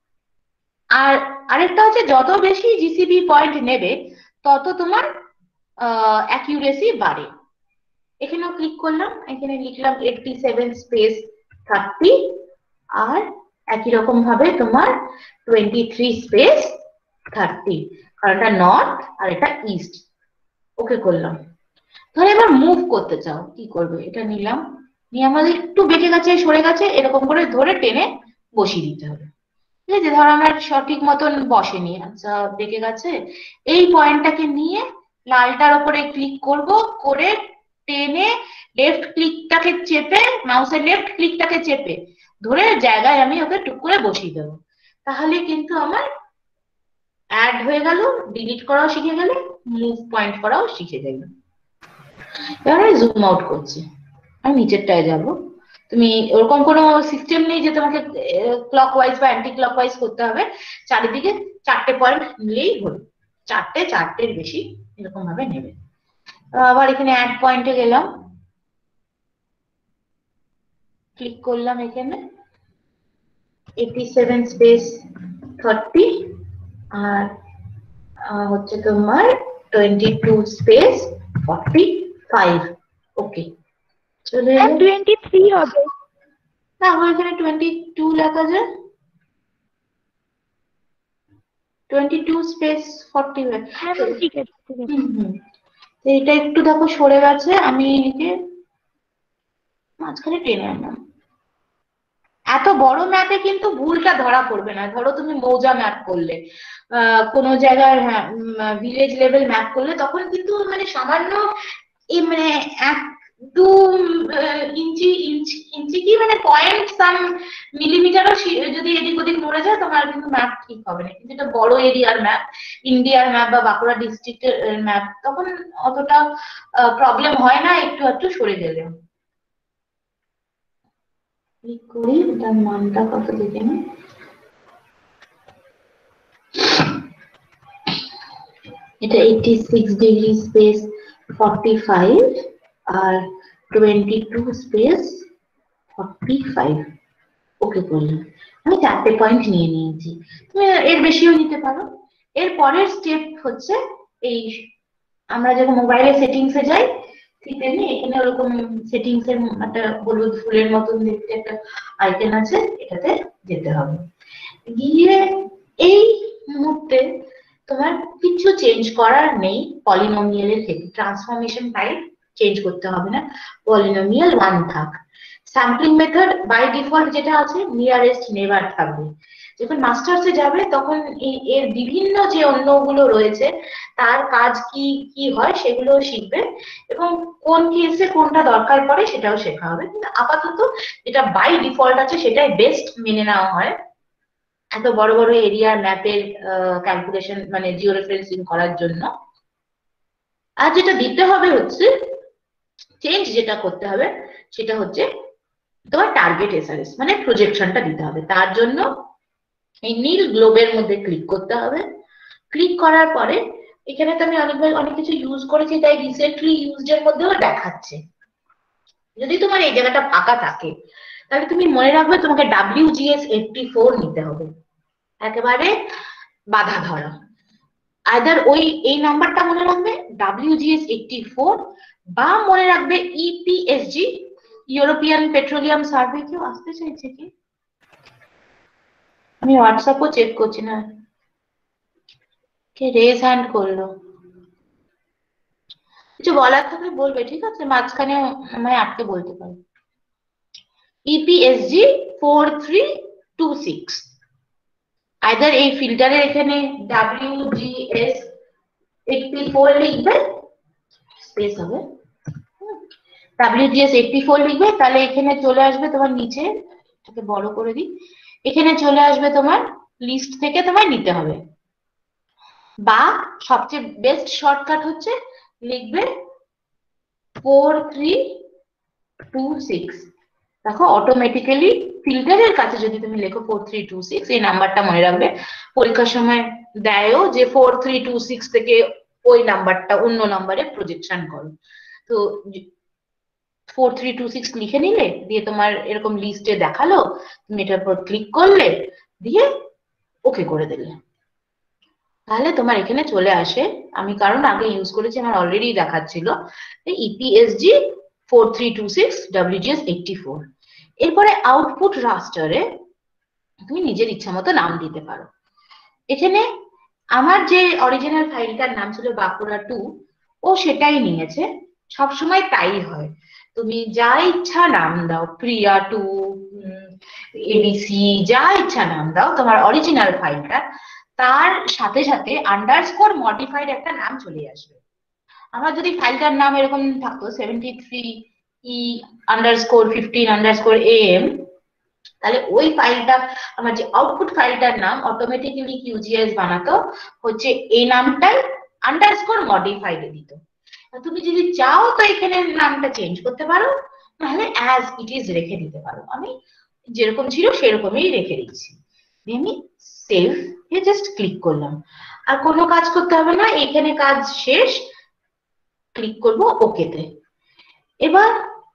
আর আরেকটা হচ্ছে, যত বেশি জিসিপি পয়েন্ট নেবে তত তোমার অ্যাকিউরেসি বাড়ে। এখানেও ক্লিক করলাম, এখানে লিখলাম eighty-seven স্পেস thirty, আর একই রকম ভাবে তোমার twenty-three স্পেস thirty, কারণ এটা নর্থ আর এটা ইস্ট। ওকে করলাম। ধরো এবার মুভ করতে চাও, কি করবে, এটা নিলাম, নিয়ে আমাদের একটু বেঁকে গেছে সরে গেছে, এরকম করে ধরে টেনে বসিয়ে দিতে হবে। ঠিক আছে, ধরো আমার সঠিক মতন বসেনি, আচ্ছা বেঁকে গেছে, এই পয়েন্টটাকে নিয়ে লালটার উপরে ক্লিক করব, করে টেনে লেফট ক্লিকটাকে চেপে, মাউসের লেফট ক্লিকটাকে চেপে ধরে জায়গায় আমি ওকে টুক করে বসিয়ে দেবো, তাহলে কিন্তু আমার অ্যাড হয়ে গেল, ডিলিট করাও শিখে গেলে, মুভ পয়েন্ট করাও শিখে গেল। এবার আমি জুম আউট করছি, আমি নিচেরটায় যাব। তুমি ওরকম কোনো সিস্টেম নেই যে তোমাকে ক্লকওয়াইজ বা অ্যান্টি ক্লকওয়াইজ করতে হবে, চারিদিকে চারটে পয়েন্ট নিলেই হলো, চারটে চারটের বেশি এরকম ভাবে নেবে। আবার এখানে অ্যাড পয়েন্টে গেলাম, ক্লিক করলাম, এখানে eighty-seven স্পেস thirty, আর হচ্ছে তোমার twenty-two স্পেস forty-five। ওকে, চলে এলো। twenty-three হবে না, আমার এখানে twenty-two লেখা যায়, twenty-two স্পেস forty-five। হ্যাঁ ম্যাম, ঠিক আছে ঠিক আছে। হুম হুম, এটা একটু দেখো সরে গেছে, আমি একে মাঝখানে টেনে আনলাম। এত বড় ম্যাপে কিন্তু ভুলটা ধরা পড়বে না। ধরো তুমি মৌজা ম্যাপ করলে, আহ কোন জায়গার, হ্যাঁ ভিলেজ লেভেল ম্যাপ করলে, তখন কিন্তু মানে সামান্য এই মানে এক দু ইঞ্চি ইঞ্চি ইঞ্চি কি মানে পয়েন্ট সাম মিলিমিটারও যদি এদিক ওদিক নড়ে যায়, তোমার কিন্তু ম্যাপ ঠিক হবে না। কিন্তু এটা বড় এরিয়ার ম্যাপ, ইন্ডিয়ার ম্যাপ বা বাঁকুড়া ডিস্ট্রিক্টের ম্যাপ, তখন অতটা প্রবলেম হয় না, একটু একটু সরে গেলে। ক্লিক করি, এটার মানটা কত দেখে না, এটা eighty-six ডিগ্রি স্পেস forty-five আর twenty-two স্পেস forty-five। ওকে করলাম। আমি চারটে পয়েন্ট নিয়ে নিয়েছি, তুমি এর বেশিও নিতে পারো। এর পরের স্টেপ হচ্ছে এই আমরা যখন মোবাইলের সেটিংস এ যাই ঠিক তেমনি এখানে ওরকম সেটিংস এর একটা হলুদ ফুলের মতন দেখতে একটা আইকন আছে, এটাতে যেতে হবে। গিয়ে এই মুহূর্তে তোমার কিছু চেঞ্জ করার নেই পলিনোমিয়ালের ক্ষেত্রে, ট্রান্সফরমেশন টাইপ চেঞ্জ করতে হবে না, পলিনোমিয়াল ওয়ান থাক। স্যাম্পলিং মেথড বাই ডিফল্ট যেটা আছে নিয়ারেস্ট নেবার থাকবে। যখন মাস্টার্সে যাবে তখন এর বিভিন্ন যে অন্যগুলো রয়েছে তার কাজ কি কি হয় সেগুলো শিখবে, এবং কোন কেসে কোনটা দরকার পড়ে সেটাও শেখা হবে। কিন্তু আপাতত যেটা বাই ডিফল্ট আছে সেটাই বেস্ট মেনে নেওয়া হয় এত বড় বড় এরিয়া ম্যাপের ক্যালকুলেশন মানে জিও রেফারেন্সিং করার জন্য। আর যেটা দিতে হবে হচ্ছে চেঞ্জ যেটা করতে হবে সেটা হচ্ছে তোমার টার্গেট এসআরএস মানে প্রজেকশনটা দিতে হবে। তার জন্য এই নীল গ্লোবের মধ্যে ক্লিক করতে হবে। ক্লিক করার পরে এখানে তো আমি অনেকবার অনেক কিছু ইউজ করেছি তাই রিসেন্টলি ইউজড এর মধ্যেও দেখাচ্ছে। যদি তোমার এই জায়গাটা ফাঁকা থাকে তাহলে তুমি মনে রাখবে তোমাকে ডাব্লিউজিএস এইটটি ফোর নিতে হবে, একেবারে বাধা ধরা। আইদার ওই এই নাম্বারটা মনে রাখবে ডাব্লিউজিএস এইটটি ফোর, বা মনে রাখবে ইপিএসজি ইউরোপিয়ান পেট্রোলিয়াম সার্ভে। কেউ আসতে চাইছে কি? আমি হোয়াটসঅ্যাপও চেক করছি না, কে রেজ হ্যান্ড করলো? কিছু বলার থাকলে বলবে, ঠিক আছে, মাঝখানে আমায় আটকে বলতে পারো। EPSG four three two six, either এই ফিল্টারের এখানে ডাব্লিউজিএস এইটটি ফোর লিখবে, স্পেস হবে ডাব্লিউজিএস এইটটি ফোর লিখবে, তাহলে এখানে চলে আসবে তোমার নিচে, এটাকে বড় করে দিই, এখানে চলে আসবে তোমার লিস্ট থেকে তোমায় নিতে হবে। বা সবচেয়ে বেস্ট শর্টকাট হচ্ছে লিখবে ফোর থ্রি টু সিক্স। দেখো অটোমেটিক্যালি ফিল্টারের কাছে যদি তুমি লেখো ফোর থ্রি টু সিক্স, এই নাম্বারটা মনে রাখবে, পরীক্ষার সময় দেয়ও যে ফোর থ্রি টু সিক্স থেকে ওই নাম্বারটা অন্য নাম্বারে প্রজেকশন করো। তো ফোর থ্রি টু সিক্স লিখে নিলে, দিয়ে তোমার এরকম লিস্টে দেখালো, তুমি এটার উপর ক্লিক করলে, দিয়ে ওকে করে দিলে, তাহলে তোমার এখানে চলে আসে। আমি কারণ আগে ইউজ করেছি আমার অলরেডি দেখাচ্ছিল EPSG four three two six WGS eighty four. এরপরে আউটপুট রাস্টারে তুমি নিজের ইচ্ছা মতো নাম দিতে পারো। এখানে আমার যে অরিজিনাল ফাইলটার নাম ছিল বাঁকুড়া টু, ও সেটাই নিয়েছে, সবসময় তাই হয়। তুমি যা ইচ্ছা নাম দাও, প্রিয়া টু, এবিসি, যা ইচ্ছা নাম দাও তোমার অরিজিনাল ফাইলটা, তার সাথে সাথে আন্ডারস্কোর মডিফাইড একটা নাম চলে আসবে। আমার যদি ফাইলটার নাম এরকম থাকতো seventy three E underscore fifteen underscore M, তাহলে ওই ফাইলটা আমার যে আউটপুট ফাইলটার নাম অটোমেটিক্যালি কিউজিএস বানাতো হচ্ছে এই নামটাই আন্ডারস্কোর মডিফাইড দিত। তুমি যদি চাও তো এখানে নামটা চেঞ্জ করতে পারো, নাহলে অ্যাজ ইট ইজ রেখে দিতে পারো। আমি যেরকম ছিল সেরকমই রেখে দিচ্ছি। আমি সেভ এ জাস্ট ক্লিক করলাম, আর কোনো কাজ করতে হবে না, এখানে কাজ শেষ। ক্লিক করব ওকেতে। এবার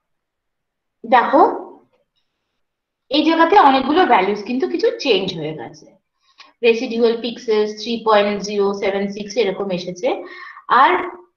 দেখো এই জায়গাতে অনেকগুলো ভ্যালুস কিন্তু কিছু চেঞ্জ হয়ে গেছে। Residual pixels three point zero seven six এরকম এসেছে, আর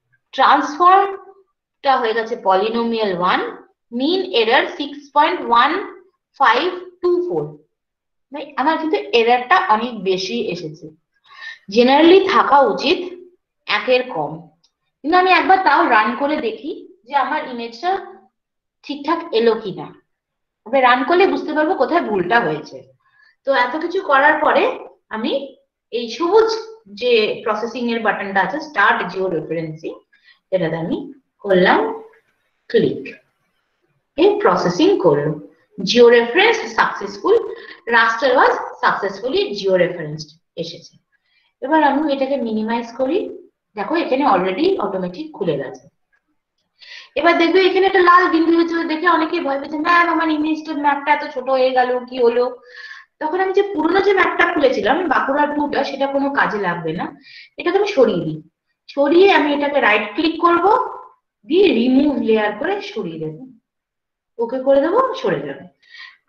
ট্রান্সফর্মটা হয়ে গেছে polynomial one, mean error six point one five two four. আমার কিন্তু এররটা অনেক বেশি এসেছে, জেনারেলি থাকা উচিত একের কম, কিন্তু আমি একবার তাও রান করে দেখি যে আমার ইমেজটা ঠিকঠাক এলো কিনা। তবে রান করলে বুঝতে পারবো কোথায় ভুলটা হয়েছে। তো এত কিছু করার পরে আমি এই সবুজ যে প্রসেসিং এর বাটনটা আছে স্টার্ট জিও রেফারেন্সিং, এটাতে আমি করলাম ক্লিক। এই প্রসেসিং করলো, georeference successful, raster was successfully georeferenced এসেছে। এবার আমি এটাকে মিনিমাইজ করি, দেখো এখানে অলরেডি অটোমেটিক খুলে গেছে। এবার দেখবে এখানে একটা লাল বিন্দু হয়েছে, দেখে অনেকে ভয় পেয়েছে, ম্যাম আমার ইমেজটা ম্যাপটা এত ছোট হয়ে গেল, কি হলো? তখন আমি যে পুরোনো যে ম্যাপটা খুলেছিলাম বাঁকুড়া টুটা, সেটা কোনো কাজে লাগবে না, এটাকে আমি সরিয়ে দিই। সরিয়ে আমি এটাকে রাইট ক্লিক করব, দিয়ে রিমুভ লেয়ার করে সরিয়ে দেবো, ওকে করে দেবো, সরে যাবে।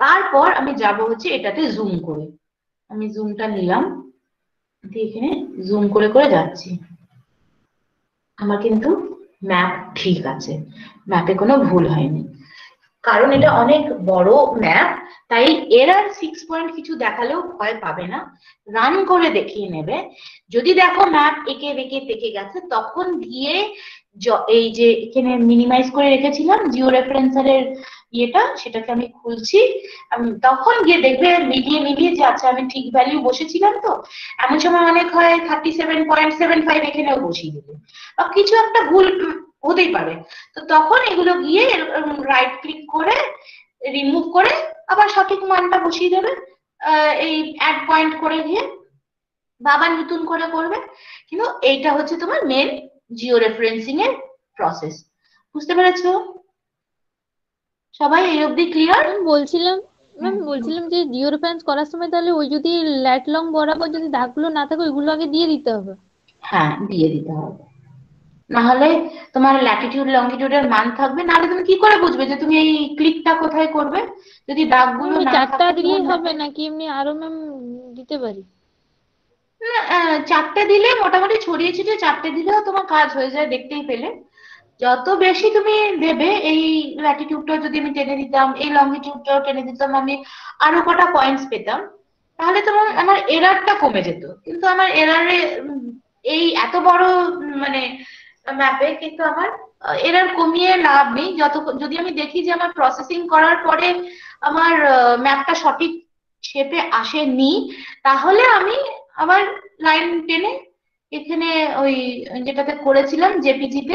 তারপর আমি যাব হচ্ছে এটাতে জুম করে, আমি জুমটা নিলাম, দিয়ে এখানে জুম করে করে যাচ্ছি। আমার কিন্তু ম্যাপ ঠিক আছে, ম্যাপে কোনো ভুল হয়নি, কারণ এটা অনেক বড় ম্যাপ। তাই এরার সিক্স পয়েন্ট কিছু দেখালেও ভয় পাবে না, রান করে দেখিয়ে নেবে। যদি দেখো ম্যাপ একে বেঁকে তেকে গেছে, তখন গিয়ে এই যে এখানে মিনিমাইজ করে রেখেছিলাম জিও রেফারেন্সারের ইয়েটা, সেটাকে আমি খুলছি, তখন গিয়ে দেখবে মিলিয়ে মিলিয়ে যে আচ্ছা আমি ঠিক ভ্যালু বসেছিলাম। তো এমন সময় অনেক হয় thirty seven point seven five এখানেও বসিয়ে দিলে, বা কিছু একটা ভুল হতেই পারে। তো তখন এগুলো গিয়ে রাইট ক্লিক করে রিমুভ করে আবার সঠিক মানটা বসিয়ে দেবে, এই অ্যাড পয়েন্ট করে দিয়ে বা আবার নতুন করে করবে। কিন্তু এইটা হচ্ছে তোমার মেন জিও রেফারেন্সিং এর প্রসেস। বুঝতে পেরেছো সবাই? এই অবধি ক্লিয়ার? ম্যাম বলছিলাম ম্যাম বলছিলাম যে জিও রেফারেন্স করার সময় তাহলে ওই যদি ল্যাট লং বরাবর যদি দাগগুলো না থাকে ওইগুলো আগে দিয়ে দিতে হবে? হ্যাঁ, দিয়ে দিতে হবে, নাহলে তোমার ল্যাটিটিউড লঙ্গিটিউডের মান থাকবে, নাহলে তুমি কি করে বুঝবে যে তুমি এই ক্লিকটা কোথায় করবে যদি দাগগুলো ওই না চারটা থাকে তোমার দিলেই হবে ম্যাপে? নাকি এমনি আরো ম্যাম দিতে পারি? চারটে দিলে মোটামুটি ছড়িয়ে ছিটিয়ে চারটে দিলেও তোমার কাজ হয়ে যায়, দেখতেই পেলে। যত বেশি তুমি দেবে, এই ল্যাটিটিউডটা যদি আমি টেনে দিতাম, এই লঙ্গিটিউডটাও টেনে দিতাম, আমি আরো কটা পয়েন্টস পেতাম, তাহলে তোমার আমার এরারটা কমে যেত। কিন্তু আমার এরারে এই এত বড় উম, মানে ম্যাপে কিন্তু আমার এরার কমিয়ে লাভ নেই। যত যদি আমি দেখি যে আমার প্রসেসিং করার পরে আমার ম্যাপটা সঠিক শেপে আসেনি, তাহলে আমি আবার লাইন টেনে এখানে ওই যেটাতে করেছিলাম জেপিজিতে,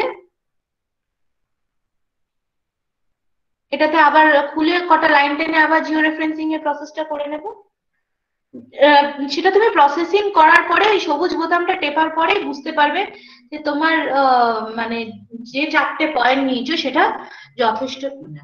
এটাতে আবার খুলে কটা লাইন টেনে আবার জিও রেফারেন্সিং এর প্রসেসটা করে নেব। আহ, সেটা তুমি প্রসেসিং করার পরে ওই সবুজ বোতামটা টেপার পরে বুঝতে পারবে যে তোমার আহ, মানে যে চারটে পয়েন্ট নিয়েছো সেটা যথেষ্ট কিনা।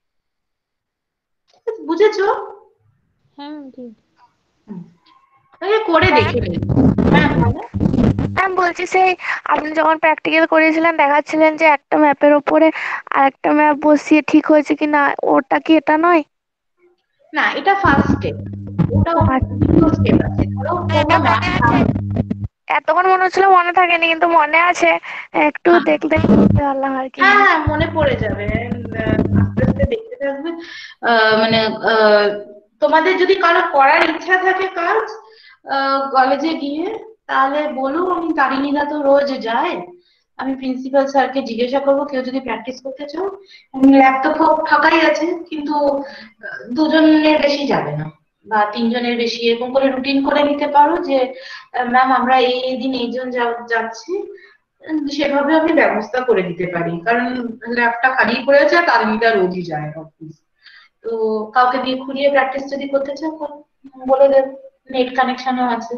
বুঝেছো? হ্যাঁ ম্যাম ঠিক। হুম, তাহলে করে দেখে নিই। হ্যাঁ বলো। ম্যাম বলছি সেই আপনি যখন প্র্যাকটিক্যাল করিয়েছিলেন দেখাচ্ছিলেন যে একটা ম্যাপের ওপরে আর একটা ম্যাপ বসিয়ে ঠিক হয়েছে কিনা, ওটা কি এটা নয়? না, এটা ফার্স্ট স্টেপ, ওটা ও আচ্ছা। দ্বিতীয় স্টেপ আছে। ধরো কোনো এটা ম্যাপ, মনে আছে, এতক্ষণ মনে হচ্ছিল মনে থাকেনি কিন্তু মনে আছে, একটু দেখলে বুঝতে পারলাম আর কি। হ্যাঁ হ্যাঁ মনে পড়ে যাবে, আহ, আস্তে আস্তে দেখতে থাকবে। আহ, মানে আহ, তোমাদের যদি কারো করার ইচ্ছা থাকে কাজ কলেজে গিয়ে, তাহলে বলো, আমি তারিণীদা তো রোজ যায়, আমি প্রিন্সিপাল স্যারকে জিজ্ঞাসা করবো কেউ যদি প্র্যাকটিস করতে চাও। ল্যাপটপ ফাঁকাই আছে, কিন্তু আহ, দুজনের বেশি যাবে না, বা তিনজনের বেশি, এরকম করে রুটিন করে নিতে পারো যে ম্যাম আমরা এই এই দিন এইজন যা- যাচ্ছি, উম, সেভাবে আমি ব্যবস্থা করে দিতে পারি। কারণ ল্যাবটা খালি পড়ে আছে, তারিণীদা রোজই যায় অফিস। তো কাউকে দিয়ে খুঁড়িয়ে প্র্যাকটিস যদি করতে চাও কর- বলে দেব, নেট কানেকশনও আছে,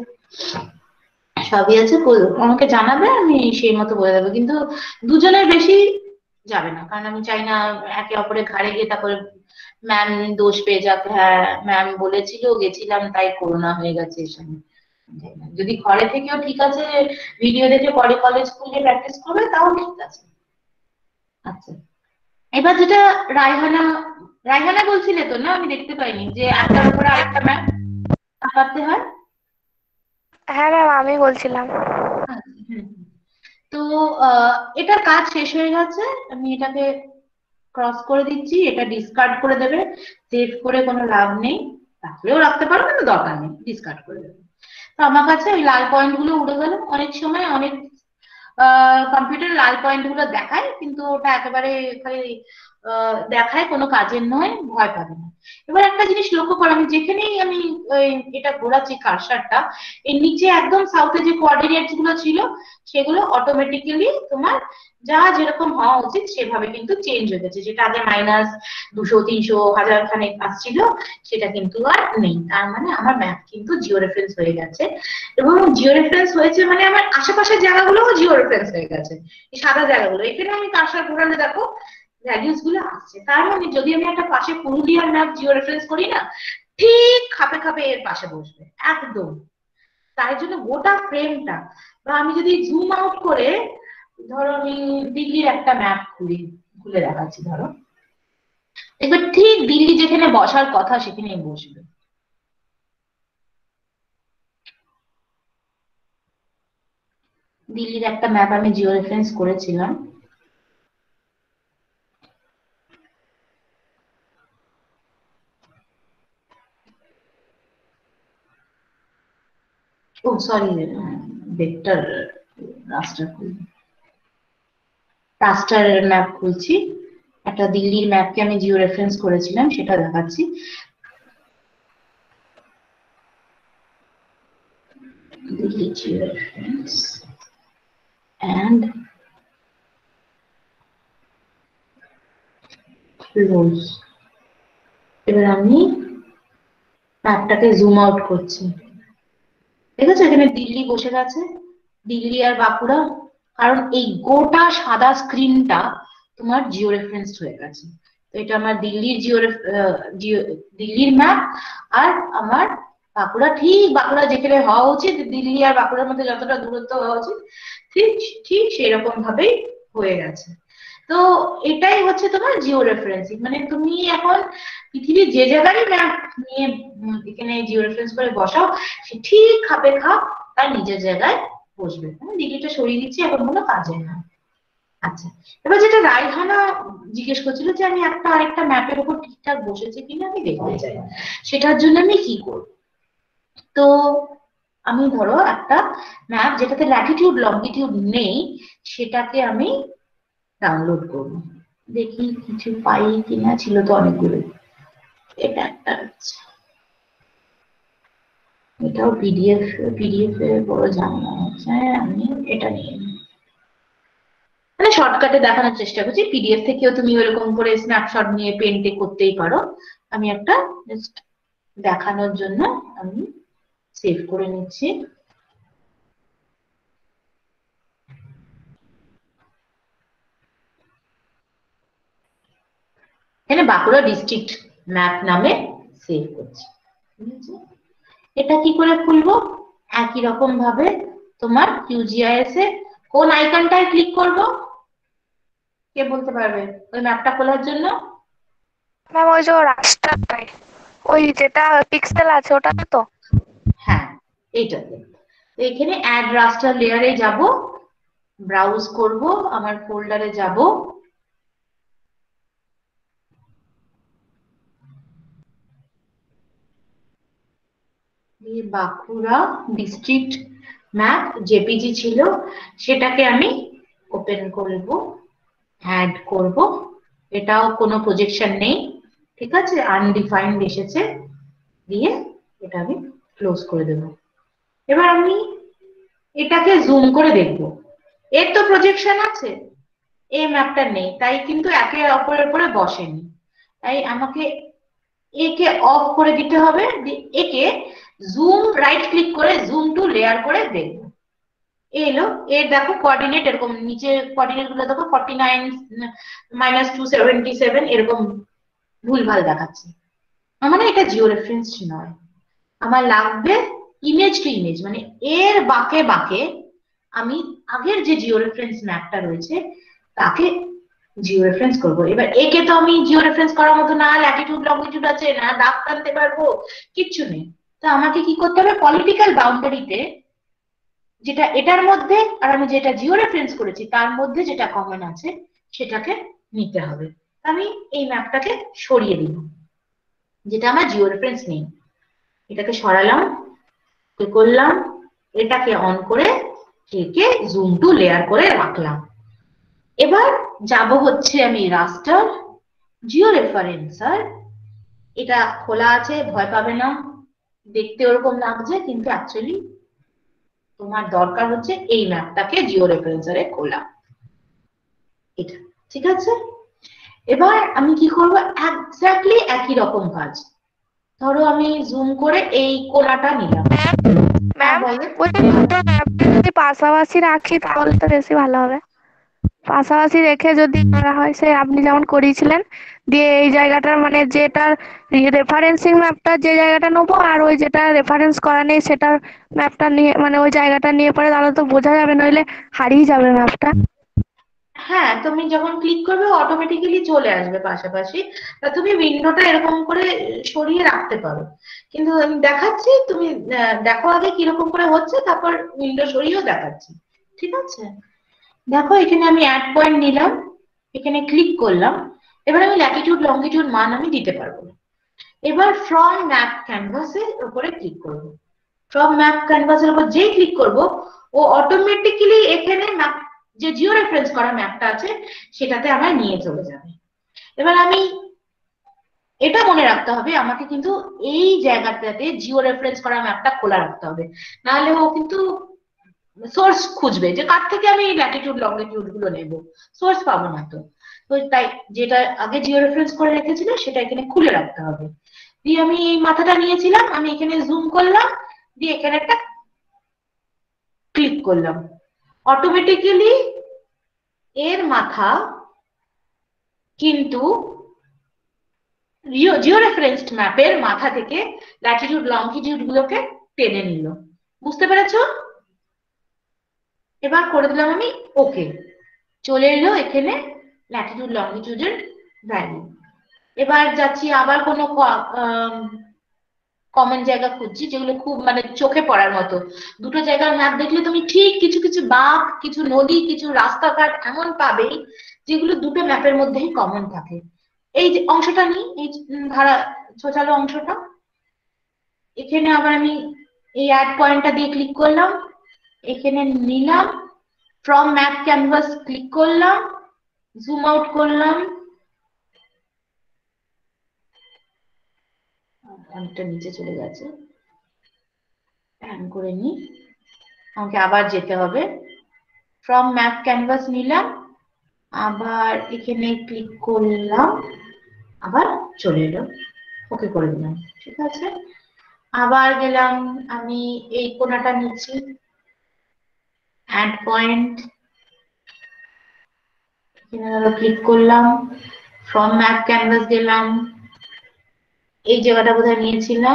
সবই আছে, বল- আমাকে জানাবে, আমি সেই মতো বলে দেবো। কিন্তু দুজনের বেশি যাবে না, কারণ আমি চাই না একে অপরের ঘাড়ে গিয়ে তারপরে ম্যাম দোষ পেয়ে যাক, হ্যাঁ ম্যাম বলেছিল গেছিলাম তাই করোনা হয়ে গেছে এসব। যদি ঘরে থেকেও ঠিক আছে, ভিডিও দেখে পরে কলেজ স্কুলে প্র্যাকটিস করবে তাও ঠিক আছে। আচ্ছা, এবার যেটা রায়হানা, রায়হানা বলছিলে তো না, আমি দেখতে পাইনি যে একটার উপরে আরেকটা ম্যাম চাপাতে হয়। হ্যাঁ ম্যাম আমি বলছিলাম। আচ্ছা, হুম, হুম। তো আহ, এটার কাজ শেষ হয়ে গেছে, আমি এটাকে ক্রস করে দিচ্ছি, এটা ডিসকার্ড করে দেবে, সেভ করে কোনো লাভ নেই, রাখলেও রাখতে পারো কিন্তু দরকার নেই, ডিসকার্ড করে দেবে। তো আমার কাছে ওই লাল পয়েন্ট গুলো উড়ে গেল। অনেক সময় অনেক কম্পিউটার লাল পয়েন্ট গুলো দেখায়, কিন্তু ওটা একেবারে খালি আহ, দেখায়, কোনো কাজের নয়, ভয় পাবে না। এবার একটা জিনিস লক্ষ্য করো, আমি যেখানেই আমি ওই এটা ঘোরাচ্ছি কারসারটা, এর নিচে একদম সাউথে যে কোঅর্ডিনেটস গুলো ছিল সেগুলো অটোমেটিক্যালি তোমার যা যেরকম হওয়া উচিত সেভাবে কিন্তু চেঞ্জ হয়ে গেছে। যেটা আগে মাইনাস দুশো তিনশো হাজার খানেক আসছিল, সেটা কিন্তু আর নেই। তার মানে আমার ম্যাপ কিন্তু জিও রেফারেন্স হয়ে গেছে। এবং জিও রেফারেন্স হয়েছে মানে আমার আশেপাশের জায়গাগুলোও জিও রেফারেন্স হয়ে গেছে। এই সাদা জায়গাগুলো, এখানে আমি কারসার ঘোরালে দেখো ভ্যালিউস গুলো আসছে। তার মানে যদি আমি একটা পাশে পুরুলিয়ার ম্যাপ জিও রেফারেন্স করি না, ঠিক খাপে খাপে এর পাশে বসবে একদম। তাই জন্য গোটা ফ্রেমটা, বা আমি যদি জুম আউট করে, ধরো আমি দিল্লির একটা ম্যাপ খুলি, খুলে দেখাচ্ছি, ধরো এবার ঠিক দিল্লি যেখানে বসার কথা সেখানেই বসবে। দিল্লির একটা ম্যাপ আমি জিও রেফারেন্স করেছিলাম। ও সরি, ভেক্টর রাস্টার খুলছি, রাস্টার ম্যাপ খুলছি। একটা দিল্লির ম্যাপকে আমি জিও রেফারেন্স করেছিলাম, সেটা দেখাচ্ছি। Delhi georeference and close। এবার আমি ম্যাপটাকে জুম আউট করছি। ঠিক আছে, এখানে দিল্লি বসে গেছে, দিল্লি আর বাঁকুড়া। কারণ এই গোটা সাদা স্ক্রিনটা তোমার জিও রেফারেন্স হয়ে গেছে। তো এটা আমার দিল্লির জিও জিও দিল্লির ম্যাপ, আর আমার বাঁকুড়া, ঠিক বাঁকুড়া যেখানে হওয়া উচিত, দিল্লি আর বাঁকুড়ার মধ্যে যতটা দূরত্ব হওয়া উচিত ঠিক ঠিক সেরকম ভাবেই হয়ে গেছে। তো এটাই হচ্ছে তোমার জিও রেফারেন্সিং। মানে তুমি এখন পৃথিবীর যে জায়গারই ম্যাপ নিয়ে এখানে জিও রেফারেন্স করে বসাও, সে ঠিক খাপে খাপ তার নিজের জায়গায় বসবে। আমি দিল্লিটা সরিয়ে দিচ্ছি, এখন কোনো কাজে না। আচ্ছা, এবার যেটা রায়হানা জিজ্ঞেস করছিল যে আমি একটা আরেকটা ম্যাপের উপর ঠিকঠাক বসেছে কিনা আমি দেখতে চাই, সেটার জন্য আমি কি করব? তো আমি ধরো একটা ম্যাপ যেটাতে ল্যাটিটিউড লংগিটিউড নেই, সেটাকে আমি ডাউনলোড করব, দেখি কিছু পাই কিনা। ছিল তো অনেকগুলো, এটা একটা আছে, এটাও পিডিএফ, পিডিএফ এর বড় ঝামেলা হচ্ছে। আমি এটা নিয়ে মানে শর্টকাটে দেখানোর চেষ্টা করছি। পিডিএফ থেকেও তুমি এরকম করে স্ন্যাপশট নিয়ে পেন্টে করতেই পারো। আমি একটা জাস্ট দেখানোর জন্য আমি সেভ করে নিচ্ছি। এখানে বাঁকুড়া ডিস্ট্রিক্ট ম্যাপ নামে সেভ করছি। ঠিক আছে, এটা কি করে খুলবো? একই রকম ভাবে তোমার কিউজিআইএস এ কোন আইকনটায় ক্লিক করব, কে বলতে পারবে ওই ম্যাপটা খোলার জন্য? ম্যাম ওই যে রাস্তাটাই, ওই যেটা পিক্সেল আছে ওটা তো। হ্যাঁ, এইটাতে। তো এখানে অ্যাড রাস্টার লেয়ারে যাব, ব্রাউজ করব, আমার ফোল্ডারে যাব, বাঁকুড়া ডিস্ট্রিক্ট ম্যাপ জেপিজি ছিল, সেটাকে আমি ওপেন করব, অ্যাড করব। এটাও কোনো প্রজেকশন নেই, ঠিক আছে, আনডিফাইন্ড এসেছে, দিয়ে এটা আমি ক্লোজ করে দেব। এবার আমি এটাকে জুম করে দেখব। এর তো প্রজেকশন আছে, এই ম্যাপটা নেই, তাই কিন্তু একে অপরের উপরে বসেনি। তাই আমাকে একে অফ করে দিতে হবে, একে জুম রাইট ক্লিক করে জুম টু লেয়ার করে দেখব। এলো, এর দেখো কোঅর্ডিনেট এরকম, নিচে কোঅর্ডিনেট গুলো দেখো forty nine minus two seventy seven এরকম ভুলভাল দেখাচ্ছে। মানে এটা জিও রেফারেন্স নয়, আমার লাগবে ইমেজ টু ইমেজ, মানে এর বাঁকে বাঁকে আমি আগের যে জিও রেফারেন্স ম্যাপটা রয়েছে তাকে জিও রেফারেন্স করবো। এবার একে তো আমি জিও রেফারেন্স করার মতো না ল্যাটিটিউড লংগিটিউড আছে, না দাগ টানতে পারবো, কিচ্ছু নেই। তো আমাকে কি করতে হবে? পলিটিক্যাল বাউন্ডারিতে যেটা এটার মধ্যে আর আমি যেটা জিও রেফারেন্স করেছি তার মধ্যে যেটা কমন আছে সেটাকে নিতে হবে। আমি এই ম্যাপটাকে সরিয়ে দিই, যেটা আমার জিও রেফারেন্স নেই, এটাকে সরালাম, কি করলাম, এটাকে অন করে একে জুম টু লেয়ার করে রাখলাম। এবার যাব হচ্ছে আমি রাস্টার জিও রেফারেন্সার, এটা খোলা আছে, ভয় পাবে না, দেখতে ওরকম লাগছে, কিন্তু অ্যাকচুয়ালি তোমার দরকার হচ্ছে এই ম্যাপটাকে জিও রেফারেন্সারে খোলা, এটা ঠিক আছে। এবার আমি কি করব? এক্স্যাক্টলি একই রকম কাজ। ধরো আমি জুম করে এই কোণাটা নিলাম। ম্যাম ওই দুটো ম্যাপ যদি পাশাপাশি রাখি তাহলে তো বেশি ভালো হবে। পাশাপাশি রেখে যদি করা হয়, সে আপনি যেমন করিয়েছিলেন, দিয়ে এই জায়গাটার মানে যেটার রেফারেন্সিং ম্যাপটা যে জায়গাটা নেবো, আর ওই যেটা রেফারেন্স করা নেই সেটার ম্যাপটা নিয়ে মানে ওই জায়গাটা নিয়ে পরে, তাহলে তো বোঝা যাবে, নইলে হারিয়ে যাবে ম্যাপটা। হ্যাঁ, তুমি যখন ক্লিক করবে অটোমেটিক্যালি চলে আসবে পাশাপাশি। তা তুমি উইন্ডোটা এরকম করে সরিয়ে রাখতে পারো, কিন্তু আমি দেখাচ্ছি, তুমি আহ, দেখো আগে কিরকম করে হচ্ছে, তারপর উইন্ডো সরিয়েও দেখাচ্ছি, ঠিক আছে? দেখো এখানে আমি অ্যাড পয়েন্ট নিলাম, এখানে ক্লিক করলাম, এবার আমি ল্যাটিটিউড লঙ্গিটিউড মান আমি দিতে পারবো। এবার ফ্রম ম্যাপ ক্যানভাসের উপরে ক্লিক করব। ফ্রম ম্যাপ ক্যানভাসের উপর যেই ক্লিক করব, ও অটোমেটিক্যালি এখানে ম্যাপ যে জিও রেফারেন্স করা ম্যাপটা আছে সেটাতে আমার নিয়ে চলে যাবে। এবার আমি এটা মনে রাখতে হবে, আমাকে কিন্তু এই জায়গাটাতে জিও রেফারেন্স করা ম্যাপটা খোলা রাখতে হবে, নাহলে ও কিন্তু সোর্স খুঁজবে যে কার থেকে আমি ল্যাটিটিউড লঙ্গিটিউড গুলো নেব, সোর্স পাবো না তো। তো তাই যেটা আগে জিও রেফারেন্স করে রেখেছিল সেটা এখানে খুলে রাখতে হবে। দিয়ে আমি এই মাথাটা নিয়েছিলাম, আমি এখানে জুম করলাম, দিয়ে এখানে একটা ক্লিক করলাম, অটোমেটিক্যালি এর মাথা কিন্তু জিও রেফারেন্সড ম্যাপের মাথা থেকে ল্যাটিটিউড লঙ্গিটিউড গুলোকে টেনে নিল। বুঝতে পেরেছো? এবার করে দিলাম আমি ওকে, চলে এলো এখানে ল্যাটিটিউড লঙ্গিটিউডের ভ্যালু। এবার যাচ্ছি আবার কোনো কমন জায়গা খুঁজছি যেগুলো খুব মানে চোখে পড়ার মতো। দুটো জায়গার ম্যাপ দেখলে তুমি ঠিক কিছু কিছু বাঁক, কিছু নদী, কিছু রাস্তাঘাট এমন পাবেই যেগুলো দুটো ম্যাপের মধ্যেই কমন থাকে। এই যে অংশটা নিই, এই ধারা ছোচালো অংশটা, এখানে আবার আমি এই অ্যাড পয়েন্টটা দিয়ে ক্লিক করলাম, এখানে নিলাম, ফ্রম ম্যাপ ক্যানভাস ক্লিক করলাম, জুম আউট করলাম, অনেকটা নিচে চলে গেছে, প্যান করে নি, আমাকে আবার যেতে হবে। ফ্রম ম্যাপ ক্যানভাস নিলাম, আবার এখানে ক্লিক করলাম, আবার চলে এলো, ওকে করে দিলাম, ঠিক আছে? আবার গেলাম, আমি এই কোণাটা নিচ্ছি, অ্যাড পয়েন্ট, এখানে ক্লিক করলাম, ফ্রম ম্যাপ ক্যানভাস গেলাম, এই জায়গাটা বোধহয় নিয়েছিলাম,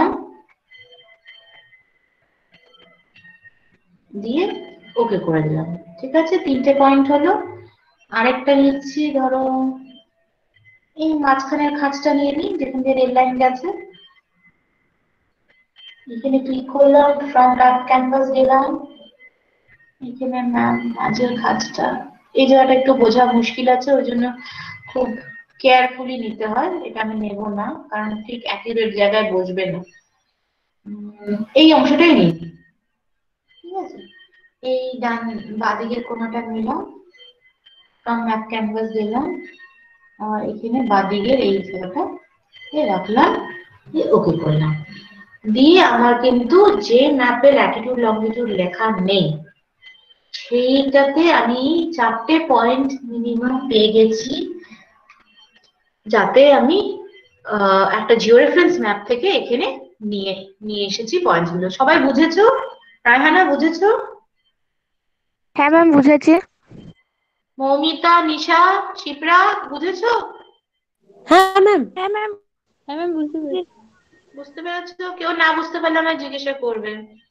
দিয়ে ওকে করে দিলাম, ঠিক আছে? তিনটে পয়েন্ট হলো। আরেকটা নিচ্ছি, ধরো এই মাঝখানের খাঁজটা নিয়ে নিই যেখান দিয়ে রেল লাইন গেছে, এখানে ক্লিক করলাম, ফ্রম ম্যাপ ক্যানভাস গেলাম, এখানে মাঝের খাঁজটা, এই জায়গাটা একটু বোঝা মুশকিল আছে, ওই জন্য খুব কেয়ারফুলি নিতে হয়, এটা আমি নেব না কারণ ঠিক অ্যাকুরেট জায়গায় বসবে না। এই অংশটাই নিই, ঠিক আছে? এই ডান বাঁদিকের কোণাটা নিলাম, ফ্রম ম্যাপ ক্যানভাস দিলাম, আর এখানে বাঁদিকের এই জায়গাটা রাখলাম, দিয়ে ওকে করলাম। দিয়ে আমার কিন্তু যে ম্যাপে ল্যাটিটিউড লঙ্গিটিউড লেখা নেই সেইটাতে আমি চারটে পয়েন্ট মিনিমাম পেয়ে গেছি, যাতে আমি একটা জিও রেফারেন্স ম্যাপ থেকে এখানে নিয়ে নিয়ে এসেছি পয়েন্ট গুলো। সবাই বুঝেছো? রায়হানা বুঝেছো? হ্যাঁ ম্যাম, বুঝেছি। মৌমিতা, নিশা, শিপ্রা বুঝেছো? হ্যাঁ ম্যাম। হ্যাঁ ম্যাম। হ্যাঁ ম্যাম, বুঝতে পেরেছি। বুঝতে পেরেছো? কেউ না বুঝতে পারলে আমায় জিজ্ঞাসা করবে।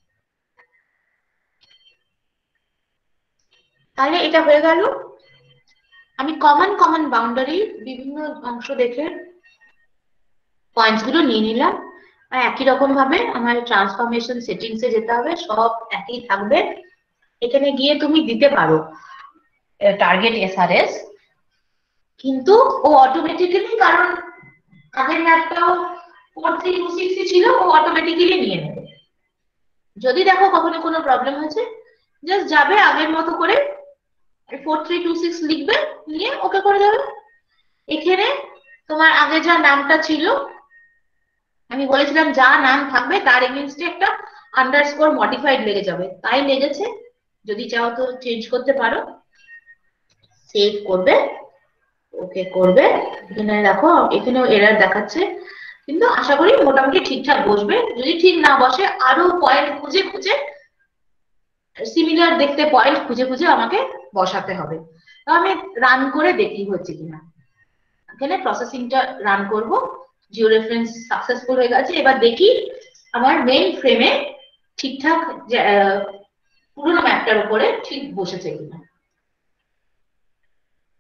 তাহলে এটা হয়ে গেল, আমি কমন কমন বাউন্ডারি বিভিন্ন অংশ দেখে পয়েন্টস গুলো নিয়ে নিলাম। আর একই রকম ভাবে আমার ট্রান্সফরমেশন সেটিংস এ যেতে হবে, সব একই থাকবে। এখানে গিয়ে তুমি দিতে পারো টার্গেট এসআরএস, কিন্তু ও অটোমেটিক্যালি, কারণ আগের ম্যাপটাও ফোর থ্রি টু সিক্স ছিল, ও অটোমেটিক্যালি নিয়ে নেবে। যদি দেখো কখনো কোনো প্রবলেম হয়েছে, জাস্ট যাবে আগের মতো করে ফোর থ্রি টু সিক্স লিখবে, নিয়ে ওকে করে দেবে। এখানে তোমার আগে যা নামটা ছিল, আমি বলেছিলাম যা নাম থাকবে তার এগেইনস্টে একটা আন্ডারস্কোর মডিফাইড লেগে যাবে, তাই লেগেছে। যদি চাও তো চেঞ্জ করতে পারো, সেভ করবে, ওকে করবে। এখানে দেখো এখানেও এরর দেখাচ্ছে, কিন্তু আশা করি মোটামুটি ঠিকঠাক বসবে। যদি ঠিক না বসে আরো পয়েন্ট খুঁজে খুঁজে, সিমিলার দেখতে পয়েন্ট খুঁজে খুঁজে আমাকে বসাতে হবে। তো আমি রান করে দেখি হচ্ছে কিনা। এখানে প্রসেসিংটা রান করব, জিও রেফারেন্স সাকসেসফুল হয়ে গেছে। এবার দেখি আমার মেইন ফ্রেমে ঠিকঠাক পুরোনো ম্যাপটার উপরে ঠিক বসেছে কিনা।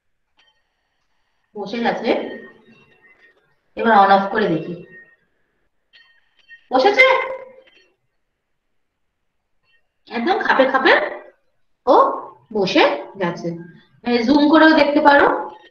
বসে গেছে, এবার অন অফ করে দেখি। বসেছে একদম খাপে খাপে, ও বসে গেছে। জুম করেও দেখতে পারো।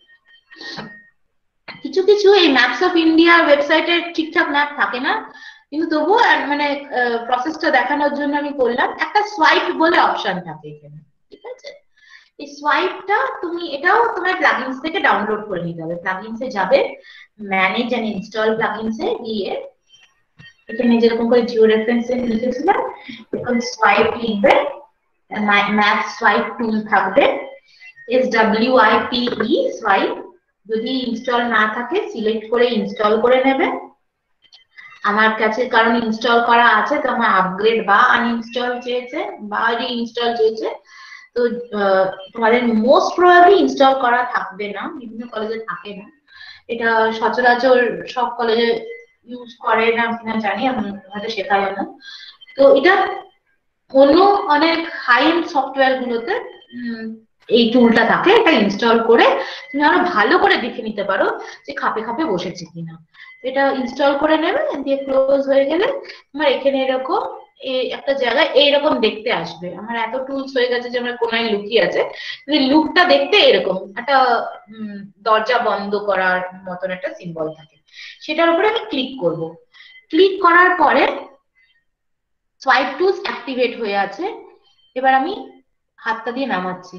কিছু কিছু এই ম্যাপস অফ ইন্ডিয়ার ওয়েবসাইটে ঠিকঠাক ম্যাপ থাকে না, কিন্তু তবুও মানে প্রসেসটা দেখানোর জন্য আমি করলাম। একটা সোয়াইপ বলে অপশন থাকে এখানে, ঠিক আছে? এই সোয়াইপটা তুমি, এটাও তোমার প্লাগইনস থেকে ডাউনলোড করে নিতে হবে। প্লাগইনসে যাবে, ম্যানেজ এন্ড ইনস্টল প্লাগইনসে গিয়ে এখানে যেরকম করে জিও রেফারেন্স লিখেছিলাম, এরকম সোয়াইপ লিখবে, ম্যাপ সোয়াইপ টুল থাকবে, S W I P E swipe. যদি ইনস্টল না থাকে সিলেক্ট করে ইনস্টল করে নেবে। আমার কাছে কারণ ইনস্টল করা আছে, তো আমার আপগ্রেড বা আনইনস্টল চেয়েছে বা রিইনস্টল চেয়েছে। তো তোমাদের মোস্ট প্রবাবলি ইনস্টল করা থাকবে না, বিভিন্ন কলেজে থাকে না। এটা সচরাচর সব কলেজে ইউজ করে না কিনা জানি, আমি হয়তো শেখায় না। তো এটা অন্য অনেক হাই এন্ড সফটওয়্যার গুলোতে এই টুলটা থাকে। এটা ইনস্টল করে তুমি আরো ভালো করে দেখে নিতে পারো যে খাপে খাপে বসেছে কিনা। এটা ইনস্টল করে নেবে, দিয়ে ক্লোজ হয়ে গেলে তোমার এখানে এরকম একটা জায়গায় এইরকম দেখতে আসবে। আমার এত টুলস হয়ে গেছে যে আমার কোনায় লুকিয়ে আছে, লুকটা দেখতে এরকম একটা দরজা বন্ধ করার মতন একটা সিম্বল থাকে। সেটার উপরে আমি ক্লিক করব। ক্লিক করার পরে সোয়াইপ টুলস অ্যাক্টিভেট হয়ে আছে। এবার আমি হাতটা দিয়ে নামাচ্ছি,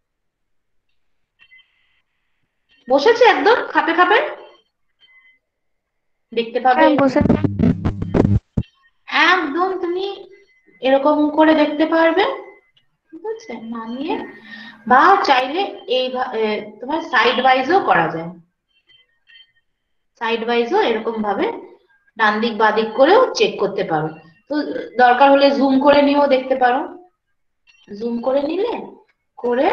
বসেছে একদম খাপে খাপে, দেখতে পাবে একদম। তুমি এরকম করে দেখতে পারবে, ঠিক আছে? নামিয়ে বা চাইলে এই তোমার সাইড ওয়াইজও করা যায়। সাইড ওয়াইজও এরকম ভাবে ডান দিক বাঁ দিক করেও চেক করতে পারো। তো দরকার হলে জুম করে নিয়েও দেখতে পারো। জুম করে নিলে করে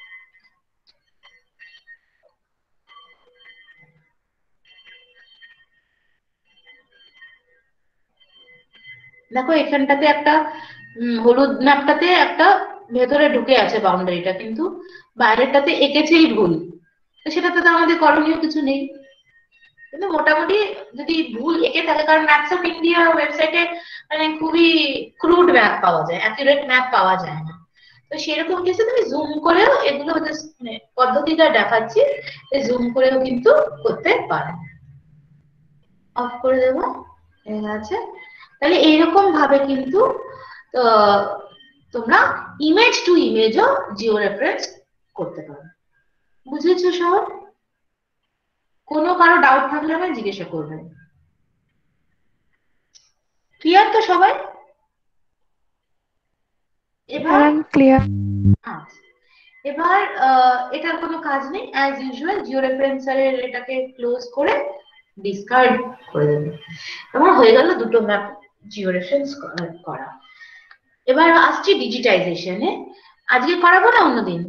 দেখো এখানটাতে একটা হলুদ ম্যাপটাতে একটা ভেতরে ঢুকে আছে বাউন্ডারিটা, কিন্তু বাইরেরটাতে এঁকেছেই ভুল। তো সেটাতে তো আমাদের করণীয় কিছু নেই। কিন্তু মোটামুটি যদি ভুল এঁকে থাকে, কারণ ম্যাপস অফ ইন্ডিয়া ওয়েবসাইটে মানে খুবই ক্রুড ম্যাপ পাওয়া যায়, অ্যাকুরেট ম্যাপ পাওয়া যায় না। তো সেরকম কিছু তুমি জুম করেও এগুলো মানে পদ্ধতিটা দেখাচ্ছি, জুম করেও কিন্তু করতে পারো। অফ করে দেবো, ঠিক আছে? তাহলে এইরকম ভাবে কিন্তু তোমরা ইমেজ টু ইমেজও জিও রেফারেন্স করতে পারো। বুঝেছো সব? কোনো কারো ডাউট থাকলে আমায় জিজ্ঞাসা করবেন। ক্লিয়ার তো সবাই? এবার ক্লিয়ার। আচ্ছা, এবার এটার কোনো কাজ নেই, অ্যাজ ইউজুয়াল জিও রেফারেন্সারের এটাকে ক্লোজ করে ডিসকার্ড করে দেবে। আমার হয়ে গেল দুটো ম্যাপ জিও রেফারেন্স করা। এবার আসছি ডিজিটাইজেশনে। আজকে করাবো না অন্যদিন?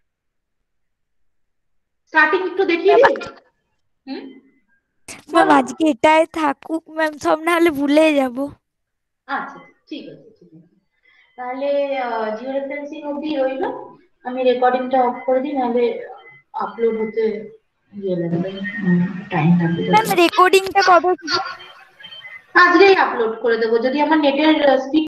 স্টার্টিং একটু দেখিয়ে দিই। হুম, ম্যাম আজকে এটাই থাকুক ম্যাম, সব না হলে ভুলে যাব। আচ্ছা ঠিক আছে, ঠিক আছে। তাহলে জিও রেফারেন্সিং অবধি রইল। আমি রেকর্ডিংটা অফ করে দিই, নাহলে আপলোড হতে ইয়ে লাগবে, টাইম লাগবে। ম্যাম রেকর্ডিংটা কবে? আজকেই আপলোড করে দেবো, যদি আমার নেটের স্পিড